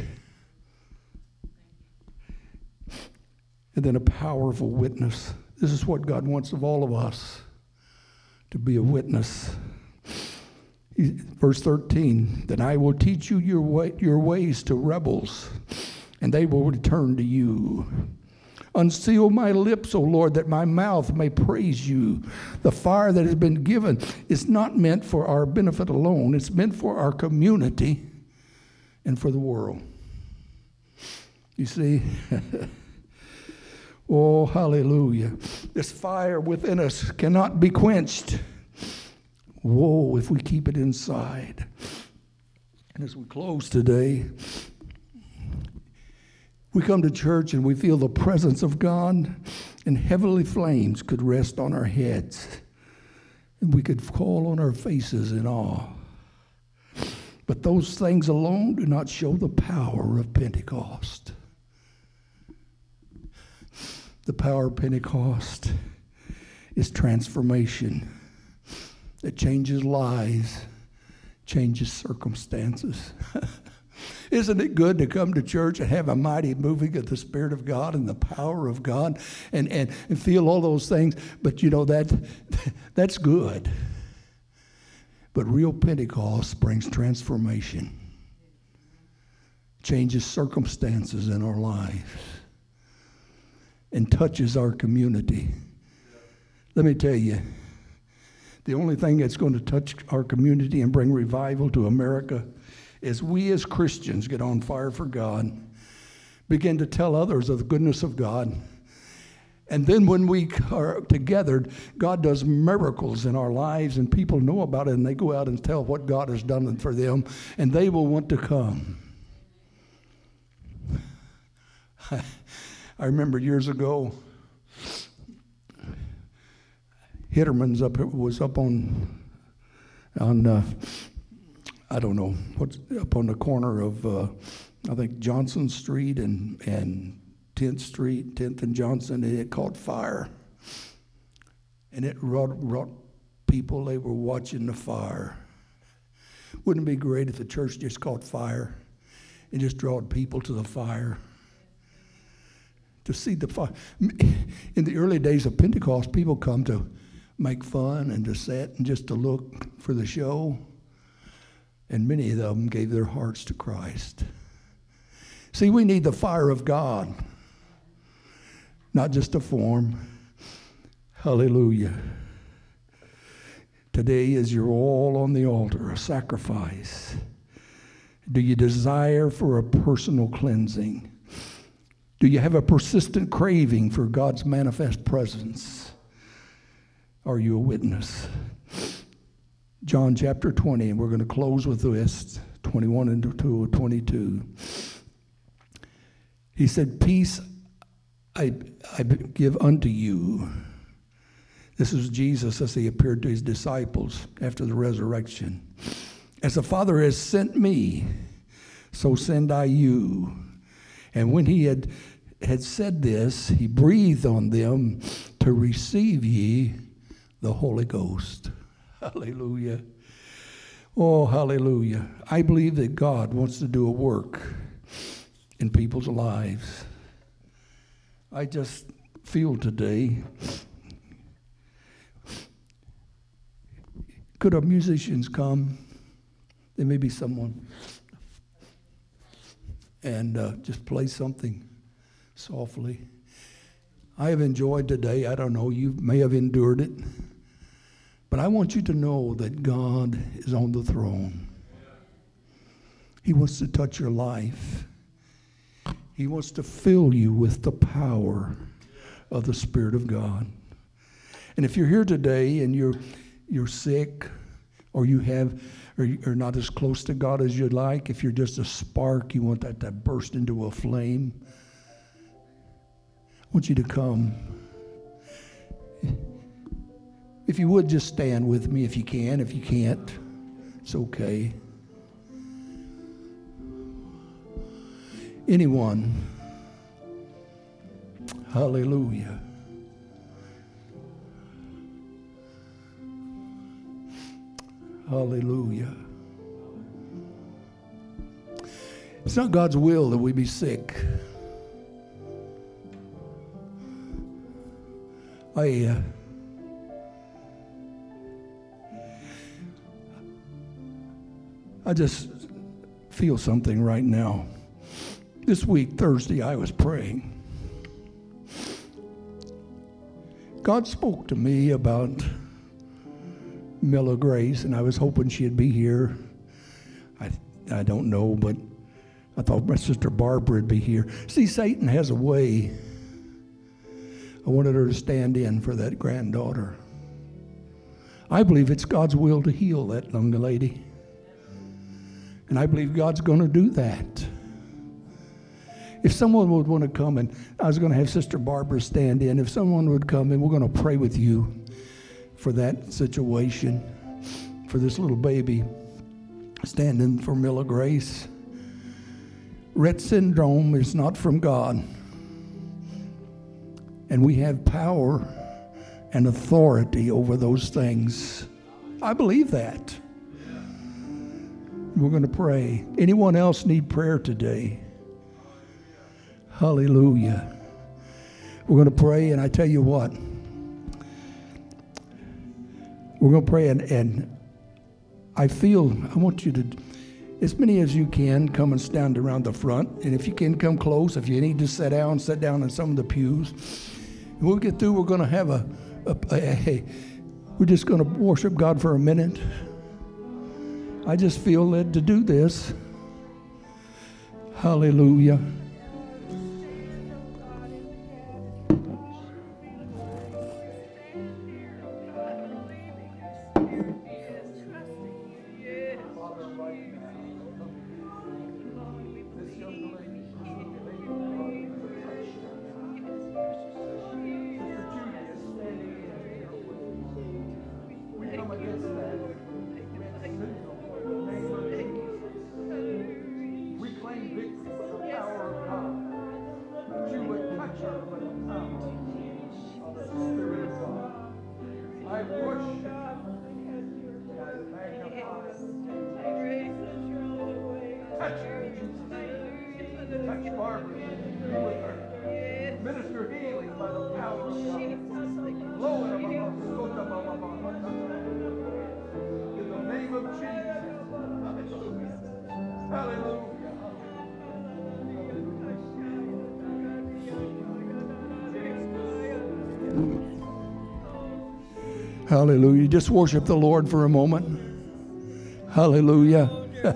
And then a powerful witness. This is what God wants of all of us, to be a witness. Verse 13, then I will teach you your ways to rebels, and they will return to you. Unseal my lips, O Lord, that my mouth may praise you. The fire that has been given is not meant for our benefit alone. It's meant for our community and for the world. You see? Oh, hallelujah. This fire within us cannot be quenched. Whoa, if we keep it inside. And as we close today, we come to church and we feel the presence of God, and heavenly flames could rest on our heads, and we could fall on our faces in awe. But those things alone do not show the power of Pentecost. The power of Pentecost is transformation that changes lives, changes circumstances. Isn't it good to come to church and have a mighty moving of the Spirit of God and the power of God and feel all those things? But you know, that's good. But real Pentecost brings transformation, changes circumstances in our lives. and touches our community. Let me tell you, the only thing that's going to touch our community and bring revival to America is we as Christians get on fire for God, begin to tell others of the goodness of God. And then when we are together, God does miracles in our lives, and people know about it, and they go out and tell what God has done for them, and they will want to come. I remember years ago, Hitterman's was up on I don't know what's up on the corner of I think Johnson Street and 10th Street, 10th and Johnson, and it caught fire. And it brought people, they were watching the fire. Wouldn't it be great if the church just caught fire and just drawed people to the fire? To see the fire. In the early days of Pentecost, people come to make fun and to sit and just to look for the show. And many of them gave their hearts to Christ. See, we need the fire of God, not just a form. Hallelujah. Today is your all on the altar, a sacrifice. Do you desire for a personal cleansing? Do you have a persistent craving for God's manifest presence? Are you a witness? John chapter 20, and we're going to close with this, 21 and 22. He said, peace I give unto you. This is Jesus as he appeared to his disciples after the resurrection. As the Father has sent me, so send I you. And when he had said this, he breathed on them to receive ye the Holy Ghost. Hallelujah. Oh, hallelujah. I believe that God wants to do a work in people's lives. I just feel today, could our musicians come? There may be someone. And just play something softly. I have enjoyed today. I don't know, you may have endured it. But I want you to know that God is on the throne. He wants to touch your life. He wants to fill you with the power of the Spirit of God. And if you're here today and you're sick, or you're not as close to God as you'd like, if you're just a spark, you want that to burst into a flame, I want you to come. If you would, just stand with me if you can. If you can't, it's okay. Anyone? Hallelujah. Hallelujah. It's not God's will that we be sick. I just feel something right now. This week, Thursday, I was praying. God spoke to me about Milla Grace, and I was hoping she'd be here. I don't know, but I thought my sister Barbara would be here. See, Satan has a way. I wanted her to stand in for that granddaughter. I believe it's God's will to heal that young lady. And I believe God's going to do that. If someone would want to come, and I was going to have Sister Barbara stand in. If someone would come, and we're going to pray with you for that situation, for this little baby standing for Milla Grace. Rett syndrome is not from God. And we have power and authority over those things. I believe that. We're going to pray. Anyone else need prayer today? Hallelujah. We're going to pray, and I tell you what. We're going to pray, and I want you to, as many as you can, come and stand around the front. And if you can, come close. If you need to sit down in some of the pews. When we get through, we're going to have we're just going to worship God for a minute. I just feel led to do this. Hallelujah. Hallelujah. Just worship the Lord for a moment. Hallelujah.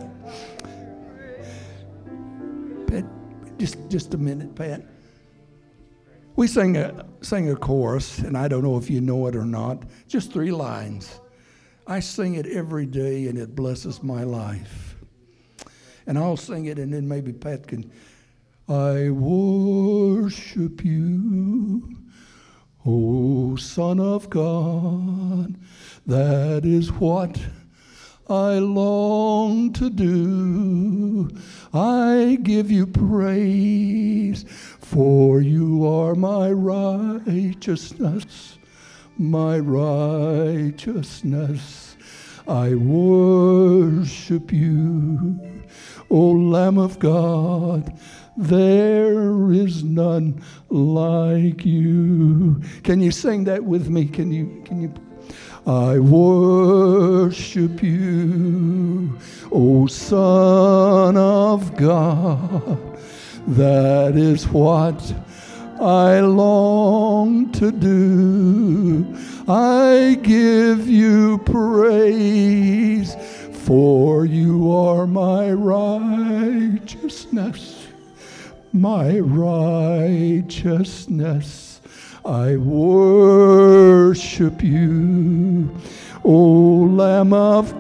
Pat, just a minute, Pat. We sang a chorus, and I don't know if you know it or not. Just 3 lines. I sing it every day, and it blesses my life. And I'll sing it, and then maybe Pat can. I worship you, O Son of God, that is what I long to do. I give you praise, for you are my righteousness, my righteousness. I worship you, O Lamb of God. There is none like you. Can you sing that with me? Can you? I worship you, O Son of God. That is what I long to do. I give you praise, for you are my righteousness. My righteousness, I worship you, O Lamb of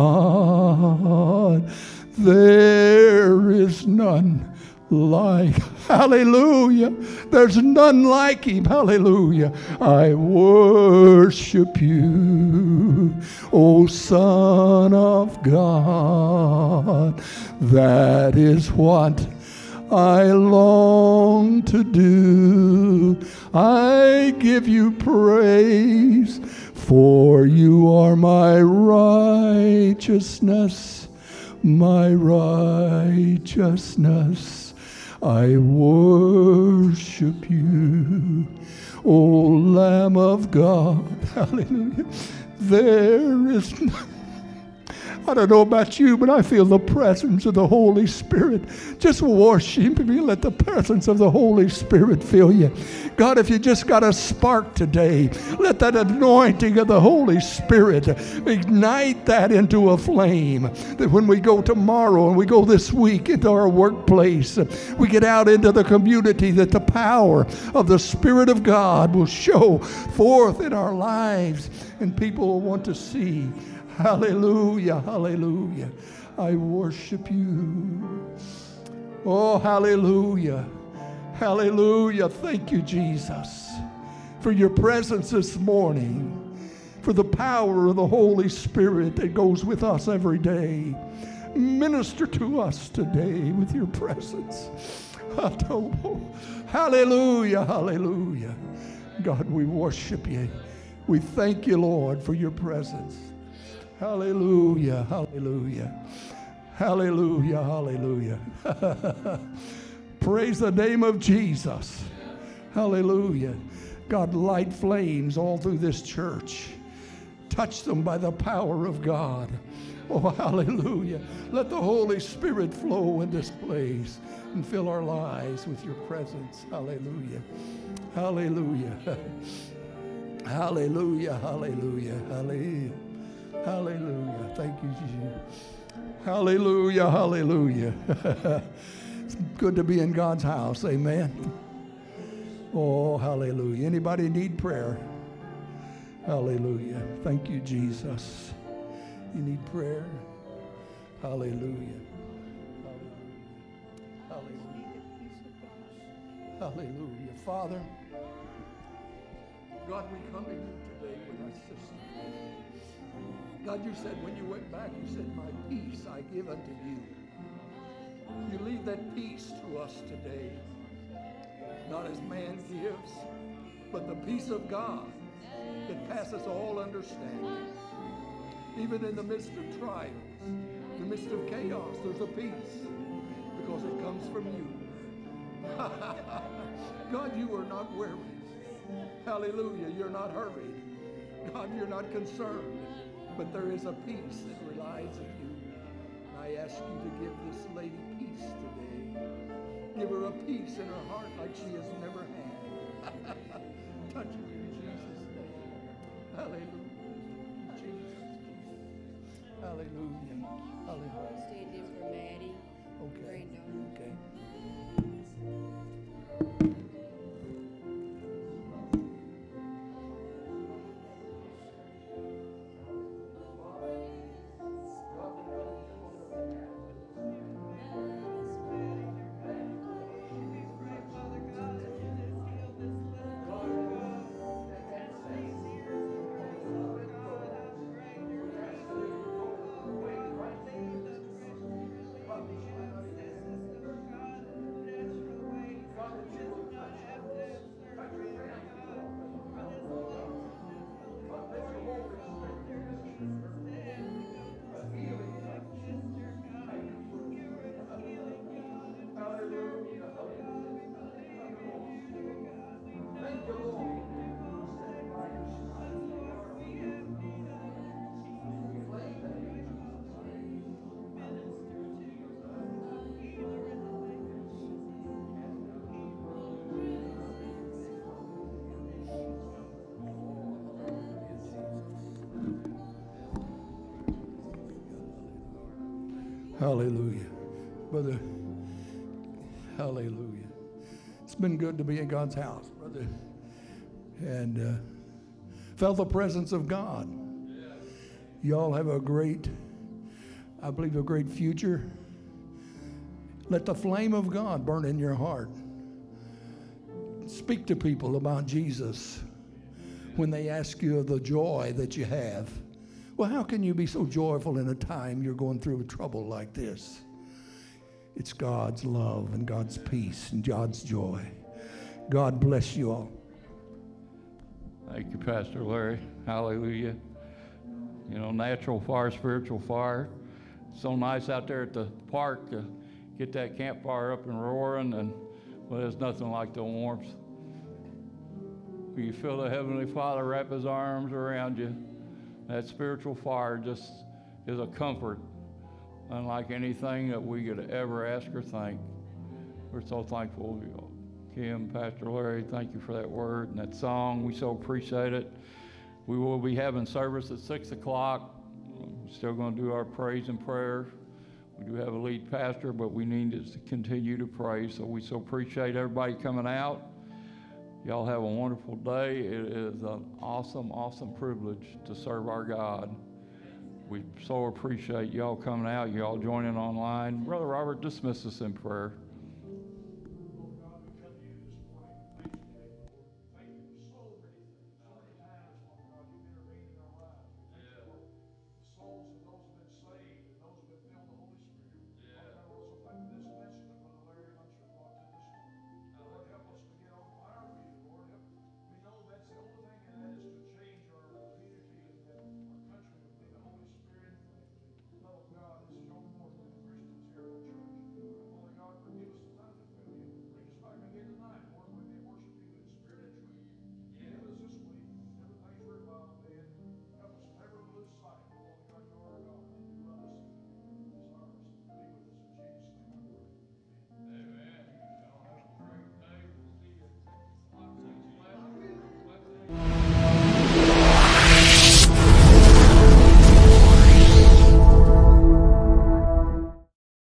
God. There is none like, hallelujah, there's none like him, hallelujah. I worship you, O Son of God. That is what I long to do. I give you praise, for you are my righteousness, my righteousness. I worship you, O Lamb of God. Hallelujah. There is none. I don't know about you, but I feel the presence of the Holy Spirit. Just worship me. Let the presence of the Holy Spirit fill you. God, if you just got a spark today, let that anointing of the Holy Spirit ignite that into a flame. That when we go tomorrow and we go this week into our workplace, we get out into the community, that the power of the Spirit of God will show forth in our lives, and people will want to see. Hallelujah, hallelujah. I worship you. Oh, hallelujah. Hallelujah. Thank you, Jesus, for your presence this morning, for the power of the Holy Spirit that goes with us every day. Minister to us today with your presence. Hallelujah, hallelujah. God, we worship you. We thank you, Lord, for your presence. Hallelujah, hallelujah, hallelujah, hallelujah. Praise the name of Jesus. Hallelujah. God, light flames all through this church. Touch them by the power of God. Oh, hallelujah. Let the Holy Spirit flow in this place and fill our lives with your presence. Hallelujah. Hallelujah. Hallelujah. Hallelujah. Hallelujah. Hallelujah. Thank you, Jesus. Hallelujah. Hallelujah. It's good to be in God's house. Amen. Oh, hallelujah. Anybody need prayer? Hallelujah. Thank you, Jesus. You need prayer? Hallelujah. Hallelujah. Hallelujah. Hallelujah. Father, God, we come to you today with our sister. God, you said when you went back, you said, my peace I give unto you. You leave that peace to us today. Not as man gives, but the peace of God that passes all understanding. Even in the midst of trials, in the midst of chaos, there's a peace because it comes from you. God, you are not worried. Hallelujah, you're not hurried. God, you're not concerned, but there is a peace that relies on you. And I ask you to give this lady peace today. Give her a peace in her heart like she has never had. Touch her in Jesus' name. Hallelujah. Jesus. Hallelujah. Hallelujah. Stand in for Maddie. Okay. Okay. Hallelujah. Brother, hallelujah. It's been good to be in God's house, brother. And felt the presence of God. Y'all have a great, I believe, a great future. Let the flame of God burn in your heart. Speak to people about Jesus when they ask you of the joy that you have. Well, how can you be so joyful in a time you're going through trouble like this? It's God's love and God's peace and God's joy. God bless you all. Thank you, Pastor Larry. Hallelujah. You know, natural fire, spiritual fire. It's so nice out there at the park to get that campfire up and roaring, and well, there's nothing like the warmth. You feel the Heavenly Father wrap His arms around you. That spiritual fire just is a comfort, unlike anything that we could ever ask or think. We're so thankful. Kim, Pastor Larry, thank you for that word and that song. We so appreciate it. We will be having service at 6 o'clock. We're still going to do our praise and prayer. We do have a lead pastor, but we need to continue to pray. So we so appreciate everybody coming out. Y'all have a wonderful day. It is an awesome, awesome privilege to serve our God. We so appreciate y'all coming out, y'all joining online. Brother Robert, dismiss us in prayer.